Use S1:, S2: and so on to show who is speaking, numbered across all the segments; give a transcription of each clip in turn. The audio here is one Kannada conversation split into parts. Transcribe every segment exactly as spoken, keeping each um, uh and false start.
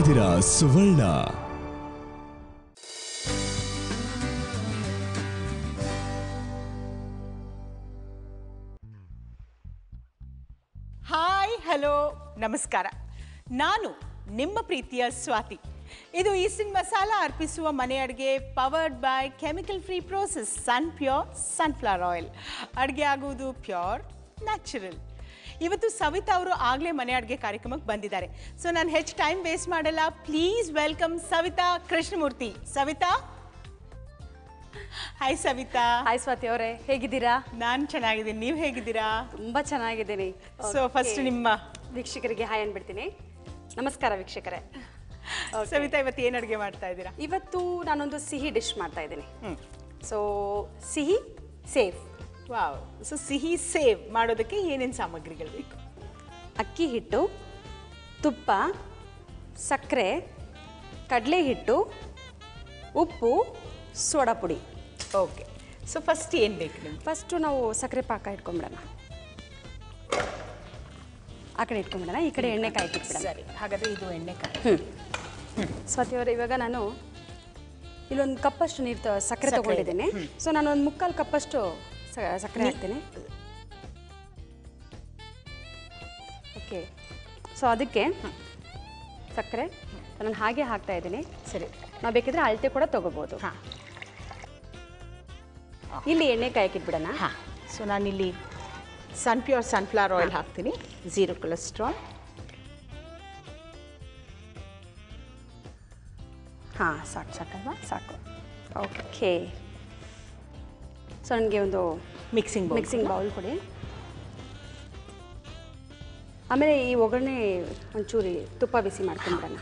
S1: ಇದ್ದೀರಾ ಸುವರ್ಣ.
S2: ಹಾಯ್, ಹಲೋ, ನಮಸ್ಕಾರ. ನಾನು ನಿಮ್ಮ ಪ್ರೀತಿಯ ಸ್ವಾತಿ. ಇದು ಈಸ್ಟಿನ್ ಮಸಾಲ ಅರ್ಪಿಸುವ ಮನೆ ಅಡುಗೆ, powered by chemical free process Sunpure sunflower oil. ಅಡುಗೆ ಆಗುವುದು ಪ್ಯೂರ್, ನ್ಯಾಚುರಲ್. ಇವತ್ತು ಸವಿತಾ ಅವರು ಆಗಲೇ ಮನೆ ಅಡುಗೆ ಕಾರ್ಯಕ್ರಮಕ್ಕೆ ಬಂದಿದ್ದಾರೆ. ಸೊ ನಾನು ಹೆಚ್ಚು ಟೈಮ್ ವೇಸ್ಟ್ ಮಾಡಲ್ಲ. Please welcome Savita Krishnamurthy. Savita. Hi Savita.
S3: Hi Swati ಅವರೇ, ಹೇಗಿದ್ದೀರಾ?
S2: ನಾನು ಚೆನ್ನಾಗಿದ್ದೀನಿ, ನೀವು ಹೇಗಿದ್ದೀರಾ?
S3: ತುಂಬಾ ಚೆನ್ನಾಗಿದ್ದೀನಿ.
S2: ಸೊ ಫಸ್ಟ್ ನಿಮ್ಮ
S3: ವೀಕ್ಷಕರಿಗೆ ಹಾಯ್ ಅನ್ಬಿಡ್ತೀನಿ. ನಮಸ್ಕಾರ ವೀಕ್ಷಕರೇ.
S2: ಸವಿತಾ, ಇವತ್ತು ಏನು ಅಡುಗೆ ಮಾಡ್ತಾ ಇದ್ದೀರಾ?
S3: ಇವತ್ತು ನಾನೊಂದು ಸಿಹಿ ಡಿಶ್ ಮಾಡ್ತಾ ಇದ್ದೀನಿ. ಸೊ ಸಿಹಿ ಸೇವ್.
S2: ವಾವ್. ಸೊ ಸಿಹಿ ಸೇವ್ ಮಾಡೋದಕ್ಕೆ ಏನೇನು ಸಾಮಗ್ರಿಗಳು ಬೇಕು?
S3: ಅಕ್ಕಿ ಹಿಟ್ಟು, ತುಪ್ಪ, ಸಕ್ಕರೆ, ಕಡಲೆ ಹಿಟ್ಟು, ಉಪ್ಪು, ಸೋಡಾ ಪುಡಿ.
S2: ಓಕೆ. ಸೊ ಫಸ್ಟ್ ಏನು ಬೇಕು ನಿಮ್ಗೆ?
S3: ಫಸ್ಟು ನಾವು ಸಕ್ಕರೆ ಪಾಕ ಇಟ್ಕೊಂಡ್ಬಿಡೋಣ. ಆ ಕಡೆ ಇಟ್ಕೊಂಡ್ಬಿಡೋಣ, ಈ ಕಡೆ ಎಣ್ಣೆ ಕಾಯಿ ಇಟ್ಬಿಡೋಣ.
S2: ಸರಿ, ಹಾಗಾದರೆ ಇದು ಎಣ್ಣೆಕಾಯಿ.
S3: ಹ್ಞೂ ಸ್ವಾತಿ ಅವರೇ, ಇವಾಗ ನಾನು ಇಲ್ಲೊಂದು ಕಪ್ಪಷ್ಟು ನೀರು ಸಕ್ಕರೆ ತೊಗೊಂಡಿದ್ದೀನಿ. ಸೊ ನಾನು ಒಂದು ಮುಕ್ಕಾಲು ಕಪ್ಪಷ್ಟು ಸಕ್ಕರೆ ಹಾಕ್ತೀನಿ. ಓಕೆ. ಸೊ ಅದಕ್ಕೆ ಸಕ್ಕರೆ ನಾನು ಹಾಗೆ ಹಾಕ್ತಾ ಇದ್ದೀನಿ.
S2: ಸರಿ,
S3: ನಾವು ಬೇಕಿದ್ರೆ ಅಳತೆ ಕೂಡ ತೊಗೋಬೋದು.
S2: ಹಾಂ.
S3: ಇಲ್ಲಿ ಎಣ್ಣೆ ಕಾಯಕ್ಕಿಟ್ಬಿಡೋಣ.
S2: ಹಾಂ. ಸೊ ನಾನಿಲ್ಲಿ ಸನ್ ಪ್ಯೂರ್ ಸನ್ಫ್ಲವರ್ ಆಯಿಲ್ ಹಾಕ್ತೀನಿ. Zero cholesterol.
S3: ಹಾಂ, ಸಾಕು ಸಾಕಲ್ವಾ? ಸಾಕು. ಓಕೆ. ಸೊ ನನಗೆ ಒಂದು
S2: ಮಿಕ್ಸಿಂಗ್
S3: ಮಿಕ್ಸಿಂಗ್ ಬೌಲ್ ಕೊಡಿ. ಆಮೇಲೆ ಈ ಒಗ್ಗರಣೆ ಒಂಚೂರಿ ತುಪ್ಪ ಬಿಸಿ ಮಾಡ್ಕೊಂಡ್ಬಿಡೋಣ.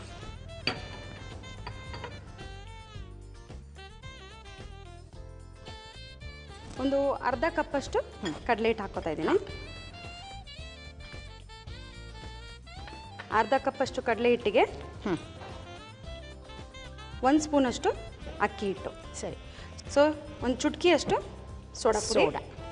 S3: ಒಂದು ಅರ್ಧ ಕಪ್ಪಷ್ಟು ಕಡಲೆ ಹಿಟ್ಟು ಹಾಕ್ಕೋತಾ ಇದ್ದೀನಿ. ಅರ್ಧ ಕಪ್ಪಷ್ಟು ಕಡಲೆ ಹಿಟ್ಟಿಗೆ ಒಂದು ಸ್ಪೂನಷ್ಟು ಅಕ್ಕಿ ಹಿಟ್ಟು.
S2: ಸರಿ.
S3: ಸೊ ಒಂದು ಚುಟ್ಕಿಯಷ್ಟು ಸೋಡಾ ಪುಡಿ,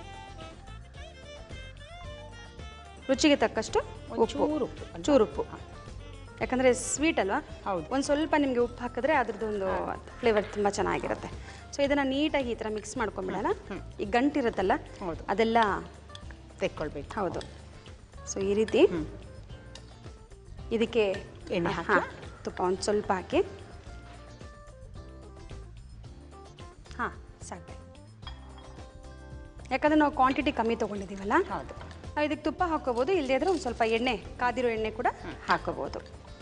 S3: ರುಚಿಗೆ ತಕ್ಕಷ್ಟು ಉಪ್ಪು, ಚೂರು ಉಪ್ಪು. ಯಾಕಂದರೆ ಸ್ವೀಟ್ ಅಲ್ವಾ?
S2: ಹೌದು.
S3: ಒಂದು ಸ್ವಲ್ಪ ನಿಮಗೆ ಉಪ್ಪು ಹಾಕಿದ್ರೆ ಅದ್ರದ್ದು ಒಂದು ಫ್ಲೇವರ್ ತುಂಬ ಚೆನ್ನಾಗಿರುತ್ತೆ. ಸೊ ಇದನ್ನು ನೀಟಾಗಿ ಈ ಥರ ಮಿಕ್ಸ್ ಮಾಡ್ಕೊಂಬಿಡೋಣ. ಈ ಗಂಟಿರುತ್ತಲ್ಲ, ಅದೆಲ್ಲ
S2: ತೆಕ್ಕೊಳ್ಬೇಕು.
S3: ಹೌದು. ಸೊ ಈ ರೀತಿ ಇದಕ್ಕೆ
S2: ಎಣ್ಣೆ ಹಾಕಿ,
S3: ತುಪ್ಪ ಒಂದು ಸ್ವಲ್ಪ ಹಾಕಿ. ಹಾಂ, ಸಾಕು. ಯಾಕಂದರೆ ನಾವು ಕ್ವಾಂಟಿಟಿ ಕಮ್ಮಿ ತೊಗೊಂಡಿದ್ದೀವಲ್ಲ.
S2: ಹೌದು.
S3: ನಾವು ಇದಕ್ಕೆ ತುಪ್ಪ ಹಾಕೋಬೋದು, ಇಲ್ಲದೇ ಇದ್ರೆ ಒಂದು ಸ್ವಲ್ಪ ಎಣ್ಣೆ, ಕಾದಿರೋ ಎಣ್ಣೆ ಕೂಡ ಹಾಕೋಬೋದು.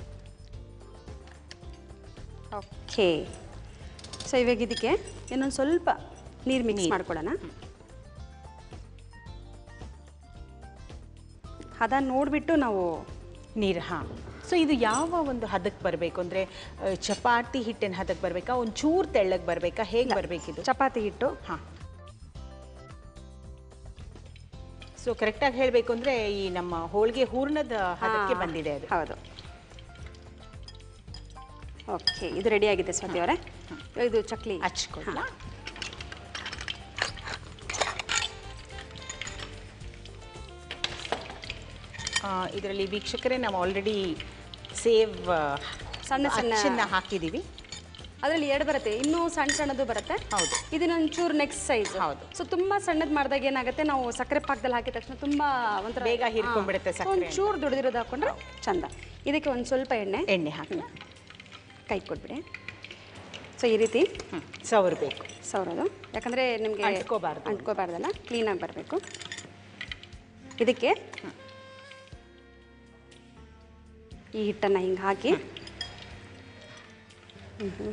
S3: ಓಕೆ. ಸೊ ಇವಾಗ ಇದಕ್ಕೆ ಇನ್ನೊಂದು ಸ್ವಲ್ಪ ನೀರು ಮಿಕ್ಸ್ ಮಾಡ್ಕೊಳ್ಳೋಣ. ಹದ ನೋಡಿಬಿಟ್ಟು ನಾವು
S2: ನೀರು. ಹಾಂ. ಸೊ ಇದು ಯಾವ ಒಂದು ಹದಕ್ಕೆ ಬರಬೇಕು ಅಂದರೆ ಚಪಾತಿ ಹಿಟ್ಟಿನ ಹದಕ್ಕೆ ಬರಬೇಕಾ, ಒಂದು ಚೂರು ತೆಳ್ಳಗೆ ಬರಬೇಕಾ, ಹೇಗೆ ಬರಬೇಕಿದು?
S3: ಚಪಾತಿ ಹಿಟ್ಟು.
S2: ಹಾಂ. ಸೊ ಕರೆಕ್ಟಾಗಿ ಹೇಳಬೇಕು ಅಂದರೆ ಈ ನಮ್ಮ ಹೋಳಿಗೆ ಹೂರ್ಣದ ಹದಕ್ಕೆ ಬಂದಿದೆ ಅದು.
S3: ಹೌದು. ಓಕೆ, ಇದು ರೆಡಿ ಆಗಿದೆ ಸ್ವಾತಿ ಅವರೇ. ಇದು ಚಕ್ಲಿ
S2: ಹಚ್ಕೊಳ್ಳ. ಇದರಲ್ಲಿ ವೀಕ್ಷಕರೇ ನಾವು ಆಲ್ರೆಡಿ ಸೇವ್
S3: ಸಣ್ಣ ಸಣ್ಣ
S2: ಹಾಕಿದ್ದೀವಿ.
S3: ಅದರಲ್ಲಿ ಎರಡು ಬರುತ್ತೆ, ಇನ್ನೂ ಸಣ್ಣ ಸಣ್ಣದು ಬರುತ್ತೆ.
S2: ಹೌದು.
S3: ಇದನ್ನೊಂಚೂರು ನೆಕ್ಸ್ಟ್ ಸೈಜ್.
S2: ಹೌದು.
S3: ಸೊ ತುಂಬ ಸಣ್ಣದು ಮಾಡಿದಾಗ ಏನಾಗುತ್ತೆ, ನಾವು ಸಕ್ಕರೆ ಪಾಕದಲ್ಲಿ ಹಾಕಿದ ತಕ್ಷಣ ತುಂಬ ಒಂಥರ
S2: ಬೇಗ ಹೀರ್ಕೊಂಡ್ಬಿಡುತ್ತೆ ಸಕ್ಕರೆ.
S3: ಒಂಚೂರು ದುಡಿದಿರೋದು ಹಾಕೊಂಡ್ರೆ ಚಂದ. ಇದಕ್ಕೆ ಒಂದು ಸ್ವಲ್ಪ ಎಣ್ಣೆ
S2: ಎಣ್ಣೆ ಹಾಕಿ
S3: ಕೈ ಕೊಟ್ಬಿಡಿ. ಸೊ ಈ ರೀತಿ
S2: ಸವರಬೇಕು.
S3: ಸವರೋದು, ಯಾಕಂದರೆ ನಿಮಗೆ
S2: ಅಂಟ್ಕೋಬಾರ್ದು.
S3: ಅಂಟ್ಕೋಬಾರ್ದಲ್ಲ, ಕ್ಲೀನಾಗಿ ಬರಬೇಕು. ಇದಕ್ಕೆ ಈ ಹಿಟ್ಟನ್ನು ಹಿಂಗೆ ಹಾಕಿ ಹ್ಞೂ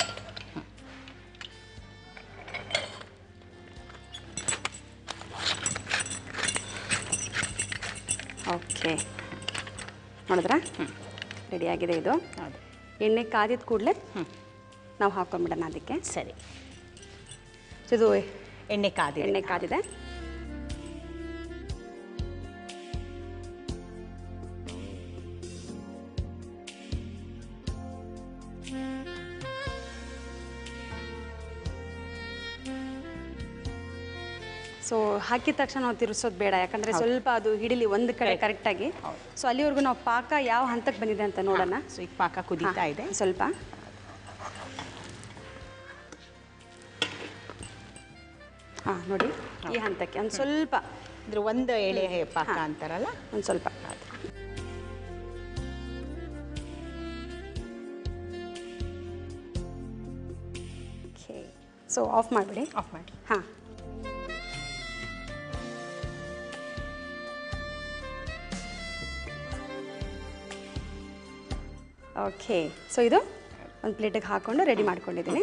S3: ಓಕೆ, ನೋಡಿದ್ರಾ? ರೆಡಿಯಾಗಿದೆ ಇದು. ಎಣ್ಣೆ ಕಾದಿದ ಕೂಡಲೇ ನಾವು ಹಾಕೊಂಡ್ಬಿಡೋಣ ಅದಕ್ಕೆ.
S2: ಸರಿ.
S3: ಇದು
S2: ಎಣ್ಣೆ ಕಾದಿದೆ.
S3: ಎಣ್ಣೆ ಕಾದಿದೆ. ಸೊ ಹಾಕಿದ ತಕ್ಷಣ ನಾವು ತಿರ್ಸೋದು ಬೇಡ, ಯಾಕಂದರೆ ಸ್ವಲ್ಪ ಅದು ಹಿಡಿಲಿ ಒಂದು ಕಡೆ ಕರೆಕ್ಟಾಗಿ. ಸೊ ಅಲ್ಲಿವರೆಗೂ ನಾವು ಪಾಕ ಯಾವ ಹಂತಕ್ಕೆ ಬಂದಿದೆ ಅಂತ ನೋಡೋಣ.
S2: ಸೊ ಈಗ ಪಾಕ ಕುದೀತಾ ಇದೆ
S3: ಸ್ವಲ್ಪ. ಹಾಂ ನೋಡಿ, ಈ ಹಂತಕ್ಕೆ ಒಂದು ಸ್ವಲ್ಪ
S2: ಅಂದ್ರೆ ಒಂದು ಎಳೆ ಪಾಕ ಅಂತಾರಲ್ಲ,
S3: ಒಂದು ಸ್ವಲ್ಪ. ಓಕೆ, ಸೊ ಆಫ್ ಮಾಡಿಬಿಡಿ.
S2: ಆಫ್ ಮಾಡಿ.
S3: ಹಾಂ, ಓಕೆ. ಸೊ ಇದು ಒಂದು ಪ್ಲೇಟಿಗೆ ಹಾಕ್ಕೊಂಡು ರೆಡಿ ಮಾಡ್ಕೊಂಡಿದ್ದೀನಿ.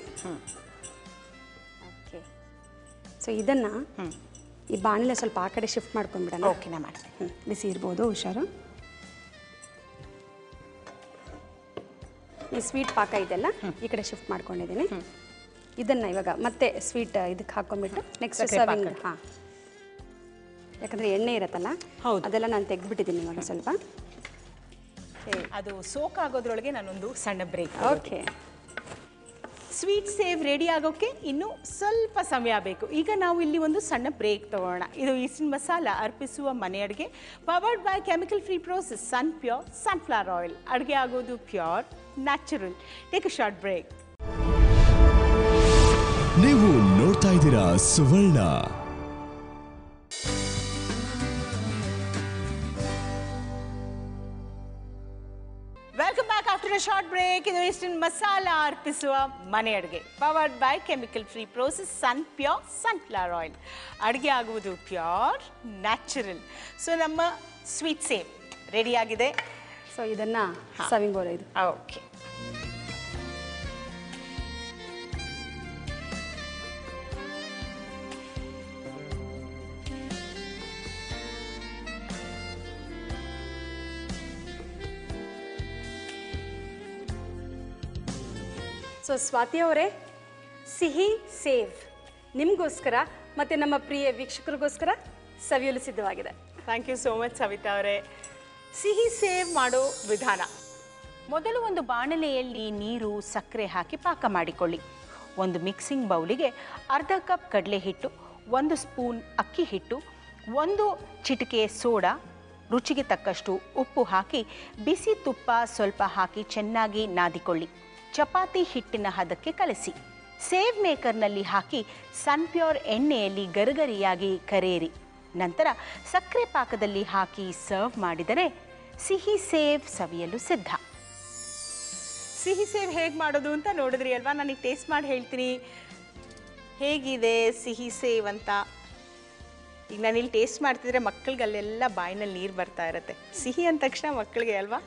S3: ಓಕೆ, ಸೊ ಇದನ್ನು ಈ ಬಾಣಲೆ ಸ್ವಲ್ಪ ಆ ಕಡೆ ಶಿಫ್ಟ್ ಮಾಡ್ಕೊಂಡ್ಬಿಡೋಣ.
S2: ಓಕೆ, ನಾ ಮಾಡ್ತೀನಿ.
S3: ಹ್ಞೂ, ಬಿಸಿ ಇರ್ಬೋದು, ಹುಷಾರು. ಈ ಸ್ವೀಟ್ ಪಾಕ ಇದೆಲ್ಲ ಈ ಕಡೆ ಶಿಫ್ಟ್ ಮಾಡ್ಕೊಂಡಿದ್ದೀನಿ. ಇದನ್ನು ಇವಾಗ ಮತ್ತೆ ಸ್ವೀಟ್ ಇದಕ್ಕೆ ಹಾಕ್ಕೊಂಡ್ಬಿಟ್ಟು ನೆಕ್ಸ್ಟ್ ಸರ್ವಿಂಗ್. ಹಾಂ, ಯಾಕಂದರೆ ಎಣ್ಣೆ ಇರತ್ತಲ್ಲ,
S2: ಹೌದು,
S3: ಅದೆಲ್ಲ ನಾನು ತೆಗೆದ್ಬಿಟ್ಟಿದ್ದೀನಿ ಇವಾಗ ಸ್ವಲ್ಪ.
S2: ಅದು ಸೋಕ್ ಆಗೋದ್ರೊಳಗೆ ನಾನೊಂದು ಸಣ್ಣ break.
S3: Okay,
S2: sweet sev ready ಆಗೋಕ್ಕೆ ಇನ್ನೂ ಸ್ವಲ್ಪ ಸಮಯ ಬೇಕು. ಈಗ ನಾವು ಇಲ್ಲಿ ಒಂದು ಸಣ್ಣ ಬ್ರೇಕ್ ತಗೋಣ. ಇದು ಈಸ್ಟರ್ನ್ ಮಸಾಲ ಅರ್ಪಿಸುವ ಮನೆ ಅಡುಗೆ, powered by chemical free process Sunpure sunflower oil. ಅಡುಗೆ ಆಗೋದು pure, natural. Take a short break.
S1: ನೀವು ನೋಡ್ತಾ ಇದ್ದೀರಾ Suvarna.
S2: Welcome back after a short break. ಇದು ಈಸ್ಟರ್ನ್ ಮಸಾಲ ಅರ್ಪಿಸುವ ಮನೆ ಅಡುಗೆ, powered by chemical free process Sunpure sunflower oil. ಅಡುಗೆ ಆಗುವುದು ಪ್ಯೂರ್, ನ್ಯಾಚುರಲ್. ಸೊ ನಮ್ಮ ಸ್ವೀಟ್ ಸೇವ್ ರೆಡಿ ಆಗಿದೆ.
S3: ಸೊ ಇದನ್ನು ಸರ್ವಿಂಗ್ ಬೌಲ್ ಇದು.
S2: ಓಕೆ,
S3: ಸೊ ಸ್ವಾತಿ ಅವರೇ, ಸಿಹಿ ಸೇವ್ ನಿಮಗೋಸ್ಕರ ಮತ್ತು ನಮ್ಮ ಪ್ರಿಯ ವೀಕ್ಷಕರಿಗೋಸ್ಕರ ಸವಿಯಲು ಸಿದ್ಧವಾಗಿದೆ.
S2: Thank you so much Savita ಅವರೇ. ಸಿಹಿ ಸೇವ್ ಮಾಡೋ ವಿಧಾನ: ಮೊದಲು ಒಂದು ಬಾಣಲೆಯಲ್ಲಿ ನೀರು, ಸಕ್ಕರೆ ಹಾಕಿ ಪಾಕ ಮಾಡಿಕೊಳ್ಳಿ. ಒಂದು ಮಿಕ್ಸಿಂಗ್ ಬೌಲಿಗೆ ಅರ್ಧ ಕಪ್ ಕಡಲೆ ಹಿಟ್ಟು, ಒಂದು ಸ್ಪೂನ್ ಅಕ್ಕಿ ಹಿಟ್ಟು, ಒಂದು ಚಿಟಿಕೆ ಸೋಡಾ, ರುಚಿಗೆ ತಕ್ಕಷ್ಟು ಉಪ್ಪು ಹಾಕಿ ಬಿಸಿ ತುಪ್ಪ ಸ್ವಲ್ಪ ಹಾಕಿ ಚೆನ್ನಾಗಿ ನಾದಿಕೊಳ್ಳಿ. ಚಪಾತಿ ಹಿಟ್ಟಿನ ಹದಕ್ಕೆ ಕಲಸಿ ಸೇವ್ ಮೇಕರ್ನಲ್ಲಿ ಹಾಕಿ ಸನ್ ಪ್ಯೂರ್ ಎಣ್ಣೆಯಲ್ಲಿ ಗರಿಗರಿಯಾಗಿ ಕರೆಯಿರಿ. ನಂತರ ಸಕ್ಕರೆ ಪಾಕದಲ್ಲಿ ಹಾಕಿ ಸರ್ವ್ ಮಾಡಿದರೆ ಸಿಹಿ ಸೇವ್ ಸವಿಯಲು ಸಿದ್ಧ. ಸಿಹಿ ಸೇವ್ ಹೇಗೆ ಮಾಡೋದು ಅಂತ ನೋಡಿದ್ರಿ ಅಲ್ವಾ? ನನಗೆ ಟೇಸ್ಟ್ ಮಾಡಿ ಹೇಳ್ತೀನಿ ಹೇಗಿದೆ ಸಿಹಿ ಸೇವ್ ಅಂತ. ಈಗ ನಾನು ಇಲ್ಲಿ ಟೇಸ್ಟ್ ಮಾಡ್ತಿದ್ರೆ ಮಕ್ಕಳಿಗೆ ಅಲ್ಲೆಲ್ಲ ಬಾಯಿನಲ್ಲಿ ನೀರು ಬರ್ತಾ ಇರುತ್ತೆ. ಸಿಹಿ ಅಂದ ತಕ್ಷಣ ಮಕ್ಕಳಿಗೆ ಅಲ್ವಾ?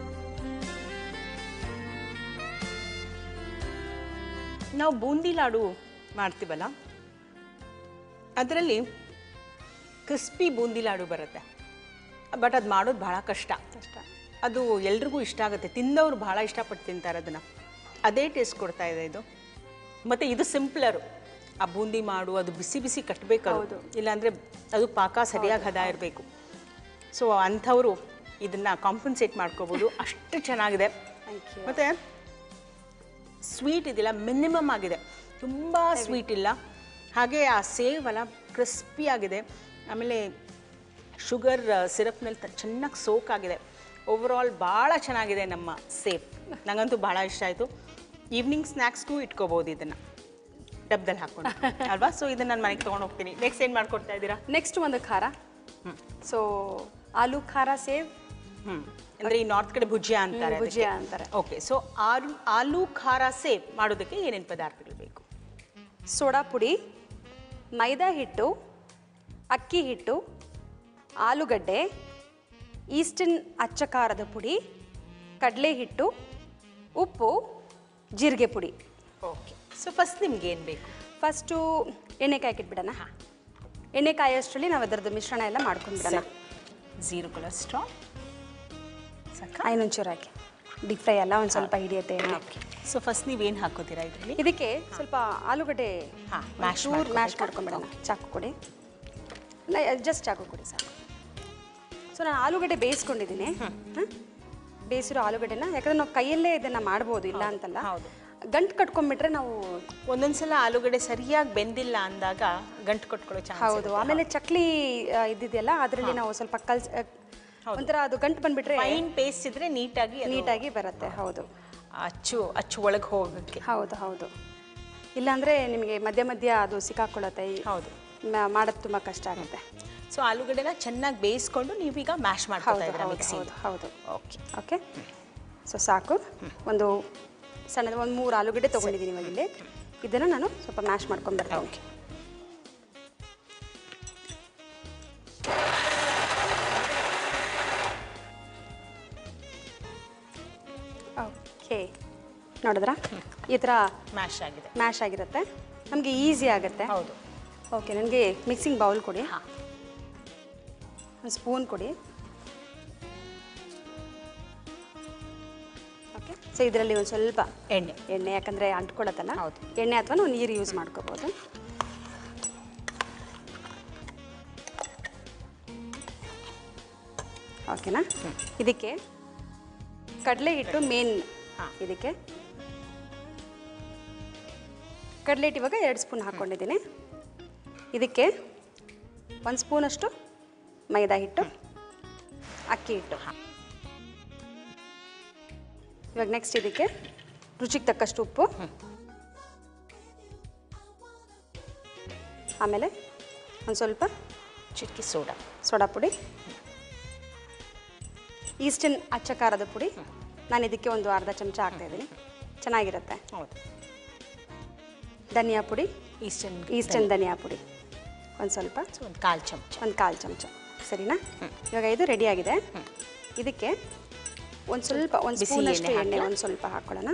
S2: ನಾವು ಬೂಂದಿ ಲಾಡು ಮಾಡ್ತೀವಲ್ಲ, ಅದರಲ್ಲಿ ಕ್ರಿಸ್ಪಿ ಬೂಂದಿ ಲಾಡು ಬರುತ್ತೆ. ಬಟ್ ಅದು ಮಾಡೋದು ಭಾಳ ಕಷ್ಟ ಕಷ್ಟ ಅದು ಎಲ್ರಿಗೂ ಇಷ್ಟ ಆಗುತ್ತೆ, ತಿಂದವರು ಭಾಳ ಇಷ್ಟಪಟ್ಟು ತಿಂತಾರೆ ಅದನ್ನು. ಅದೇ ಟೇಸ್ಟ್ ಕೊಡ್ತಾ ಇದೆ ಇದು. ಮತ್ತು ಇದು ಸಿಂಪ್ಲರು. ಆ ಬೂಂದಿ ಮಾಡು ಅದು ಬಿಸಿ ಬಿಸಿ ಕಟ್ಟಬೇಕು, ಇಲ್ಲಾಂದರೆ ಅದು ಪಾಕ ಸರಿಯಾಗಿ ಹದ ಇರಬೇಕು. ಸೊ ಅಂಥವರು ಇದನ್ನು ಕಾಂಪನ್ಸೇಟ್ ಮಾಡ್ಕೋಬೋದು, ಅಷ್ಟು ಚೆನ್ನಾಗಿದೆ. ಮತ್ತು ಸ್ವೀಟ್ ಇದೆಲ್ಲ ಮಿನಿಮಮ್ ಆಗಿದೆ, ತುಂಬ ಸ್ವೀಟ್ ಇಲ್ಲ. ಹಾಗೆ ಆ ಸೇವ್ ಅಲ್ಲ ಕ್ರಿಸ್ಪಿ ಆಗಿದೆ. ಆಮೇಲೆ ಶುಗರ್ ಸಿರಪ್ನಲ್ಲಿ ಚೆನ್ನಾಗಿ ಸೋಕ್ ಆಗಿದೆ. ಓವರಾಲ್ ಭಾಳ ಚೆನ್ನಾಗಿದೆ ನಮ್ಮ ಸೇವ್. ನನಗಂತೂ ಭಾಳ ಇಷ್ಟ ಆಯಿತು. ಈವ್ನಿಂಗ್ ಸ್ನ್ಯಾಕ್ಸ್ಗೂ ಇಟ್ಕೋಬೋದು ಇದನ್ನು ಡಬ್ದಲ್ಲಿ ಹಾಕ್ಕೊಂಡು ಅಲ್ವಾ? ಸೊ ಇದನ್ನು ನಾನು ಮನೆಗೆ ತೊಗೊಂಡು ಹೋಗ್ತೀನಿ. ನೆಕ್ಸ್ಟ್ ಏನು ಮಾಡ್ಕೊಡ್ತಾ ಇದ್ದೀರಾ?
S3: ನೆಕ್ಸ್ಟ್ ಒಂದು ಖಾರ. ಸೊ ಆಲೂ ಖಾರ ಸೇವ್.
S2: ಹ್ಞೂ ಅಂದರೆ ಈ ನಾರ್ತ್ ಕಡೆ ಭುಜಿಯಾ ಅಂತಾರೆ.
S3: ಭುಜಿಯಾ ಅಂತಾರೆ.
S2: ಓಕೆ, ಸೊ ಆಲೂ ಆಲೂ ಖಾರ ಸೇವ್ ಮಾಡೋದಕ್ಕೆ ಏನೇನು ಪದಾರ್ಥಗಳು ಬೇಕು?
S3: ಸೋಡಾ ಪುಡಿ, ಮೈದಾ ಹಿಟ್ಟು, ಅಕ್ಕಿ ಹಿಟ್ಟು, ಆಲೂಗಡ್ಡೆ, ಈಸ್ಟರ್ನ್ ಅಚ್ಚ ಖಾರದ ಪುಡಿ, ಕಡಲೆ ಹಿಟ್ಟು, ಉಪ್ಪು, ಜೀರಿಗೆ ಪುಡಿ.
S2: ಓಕೆ, ಸೊ ಫಸ್ಟ್ ನಿಮ್ಗೆ ಏನು ಬೇಕು?
S3: ಫಸ್ಟು ಎಣ್ಣೆ ಕಾಯಕ್ಕಿಟ್ಬಿಡೋಣ. ಹಾಂ, ಎಣ್ಣೆ ಕಾಯೋಷ್ಟರಲ್ಲಿ ನಾವು ಅದರದ್ದು ಮಿಶ್ರಣ ಎಲ್ಲ ಮಾಡ್ಕೊಂಡ್ಬಿಡೋಣ.
S2: ಝೀರೋ ಕೊಲೆಸ್ಟ್ರಾಲ್ ಸಾಕ?
S3: ಐನೊಂಚೂರು ಹಾಕಿ ಡೀಪ್ ಫ್ರೈ ಎಲ್ಲ ಒಂದು ಸ್ವಲ್ಪ ಹಿಡಿಯುತ್ತೆ ಎಣ್ಣೆ.
S2: ಓಕೆ, ಸೊ ಫಸ್ಟ್ ನೀವೇನು ಹಾಕೋತೀರಾ ಇದರಲ್ಲಿ?
S3: ಇದಕ್ಕೆ ಸ್ವಲ್ಪ ಆಲೂಗಡ್ಡೆ
S2: ಹಾಂ ಮ್ಯಾಶ್
S3: ಚೂರು ಮ್ಯಾಶ್ ಮಾಡ್ಕೊಂಬಿಡೋಣ. ಚಾಕು ಕೊಡಿ, ಇಲ್ಲ ಜಸ್ಟ್ ಚಾಕು ಕೊಡಿ ಸಾಕು. ಸೊ ನಾನು ಆಲೂಗಡ್ಡೆ ಬೇಯಿಸ್ಕೊಂಡಿದ್ದೀನಿ. ಹಾಂ, ಬೇಯಿಸಿರೋ ಆಲೂಗಡ್ಡೆನ, ಯಾಕಂದ್ರೆ ನಾವು ಕೈಯಲ್ಲೇ ಇದನ್ನು ಮಾಡ್ಬೋದು, ಇಲ್ಲ ಅಂತಲ್ಲ.
S2: ಹೌದು.
S3: ಗಂಟು ಕಟ್ಕೊಂಡ್ಬಿಟ್ರೆ ನಾವು
S2: ಒಂದೊಂದ್ಸಲ ಆಲೂಗಡ್ಡೆ ಸರಿಯಾಗಿ ಬೆಂದಿಲ್ಲ ಅಂದಾಗ ಗಂಟು ಕಟ್ಕೊಳ್ಳೋ ಚಾನ್ಸ್.
S3: ಹೌದು, ಆಮೇಲೆ ಚಕ್ಲಿ ಆ, ಇದ್ದಿದೆಯಲ್ಲ ಅದರಲ್ಲಿ ನಾವು ಸ್ವಲ್ಪ ಕಲ್ಸ್ ಒಂಥರ ಅದು ಗಂಟು ಬಂದ್ಬಿಟ್ರೆ
S2: ಫೈನ್ ಪೇಸ್ಟ್ ಇದ್ರೆ ನೀಟಾಗಿ
S3: ನೀಟಾಗಿ ಬರುತ್ತೆ. ಹೌದು,
S2: ಅಚ್ಚು ಅಚ್ಚು ಒಳಗೆ ಹೋಗೋಕ್ಕೆ.
S3: ಹೌದು ಹೌದು ಇಲ್ಲಾಂದರೆ ನಿಮಗೆ ಮಧ್ಯ ಮಧ್ಯ ಅದು ಸಿಕ್ಕಾಕೊಳ್ಳುತ್ತೆ.
S2: ಹೌದು,
S3: ಮಾಡೋದು ತುಂಬ ಕಷ್ಟ ಆಗುತ್ತೆ.
S2: ಸೊ ಆಲೂಗಡ್ಡೆನ ಚೆನ್ನಾಗಿ ಬೇಯಿಸ್ಕೊಂಡು ನೀವೀಗ ಮ್ಯಾಶ್ ಮಾಡ್ಕೊತಾ ಇದ್ದೀರಾ ಮಿಕ್ಸಿ.
S3: ಹೌದು ಹೌದು
S2: ಓಕೆ
S3: ಓಕೆ ಸೊ ಸಾಕು. ಒಂದು ಸಣ್ಣದು ಒಂದು ಮೂರು ಆಲೂಗಡ್ಡೆ ತೊಗೊಂಡಿದ್ದೀನಿ ಇವಾಗ ಇಲ್ಲಿ. ಇದನ್ನು ನಾನು ಸ್ವಲ್ಪ ಮ್ಯಾಶ್ ಮಾಡ್ಕೊಂಡು ಬರ್ತೀನಿ.
S2: ಓಕೆ.
S3: ಓಕೆ ನೋಡಿದ್ರಾ ಈ ಥರ
S2: ಮ್ಯಾಶ್ ಆಗಿದೆ,
S3: ಮ್ಯಾಶ್ ಆಗಿರುತ್ತೆ. ನಮಗೆ ಈಸಿ ಆಗುತ್ತೆ.
S2: ಹೌದು.
S3: ಓಕೆ, ನನಗೆ ಮಿಕ್ಸಿಂಗ್ ಬೌಲ್ ಕೊಡಿ,
S2: ಹಾಂ,
S3: ಒಂದು ಸ್ಪೂನ್ ಕೊಡಿ. ಓಕೆ, ಸೊ ಇದರಲ್ಲಿ ಒಂದು ಸ್ವಲ್ಪ
S2: ಎಣ್ಣೆ
S3: ಎಣ್ಣೆ ಯಾಕಂದರೆ ಅಂಟ್ಕೊಳತ್ತಲ್ಲ.
S2: ಹೌದು.
S3: ಎಣ್ಣೆ ಅಥವಾ ನಾವು ನೀರು ಯೂಸ್ ಮಾಡ್ಕೋಬೋದು. ಓಕೆನಾ? ಇದಕ್ಕೆ ಕಡಲೆ ಹಿಟ್ಟು ಮೇನ್. ಇದಕ್ಕೆ ಕಡಲೆ ಹಿಟ್ಟು ಇವಾಗ ಎರಡು ಸ್ಪೂನ್ ಹಾಕ್ಕೊಂಡಿದ್ದೀನಿ. ಇದಕ್ಕೆ ಒಂದು ಸ್ಪೂನಷ್ಟು ಮೈದಾ ಹಿಟ್ಟು, ಅಕ್ಕಿ ಹಿಟ್ಟು. ಇವಾಗ ನೆಕ್ಸ್ಟ್ ಇದಕ್ಕೆ ರುಚಿಗೆ ತಕ್ಕಷ್ಟು ಉಪ್ಪು, ಆಮೇಲೆ ಒಂದು ಸ್ವಲ್ಪ
S2: ಚಿಕ್ಕಿ ಸೋಡಾ
S3: ಸೋಡಾ ಪುಡಿ, ಈಸ್ಟರ್ನ್ ಅಚ್ಚ ಖಾರದ ಪುಡಿ. ನಾನು ಇದಕ್ಕೆ ಒಂದು ಅರ್ಧ ಚಮಚ ಹಾಕ್ತಾಯಿದ್ದೀನಿ, ಚೆನ್ನಾಗಿರುತ್ತೆ.
S2: ಹೌದು.
S3: ಧನಿಯಾ ಪುಡಿ,
S2: ಈಸ್ಟರ್ನ್
S3: ಈಸ್ಟರ್ನ್ ಧನಿಯಾ ಪುಡಿ ಒಂದು ಸ್ವಲ್ಪ,
S2: ಒಂದು ಕಾಲು ಚಮಚ,
S3: ಒಂದು ಕಾಲು ಚಮಚ. ಸರಿನಾ? ಇವಾಗ ಇದು ರೆಡಿಯಾಗಿದೆ. ಇದಕ್ಕೆ ಒಂದು ಸ್ವಲ್ಪ ಒಂದು ಸ್ಪೂನಷ್ಟು ಎಣ್ಣೆ ಒಂದು ಸ್ವಲ್ಪ ಹಾಕ್ಕೊಳ್ಳೋಣ.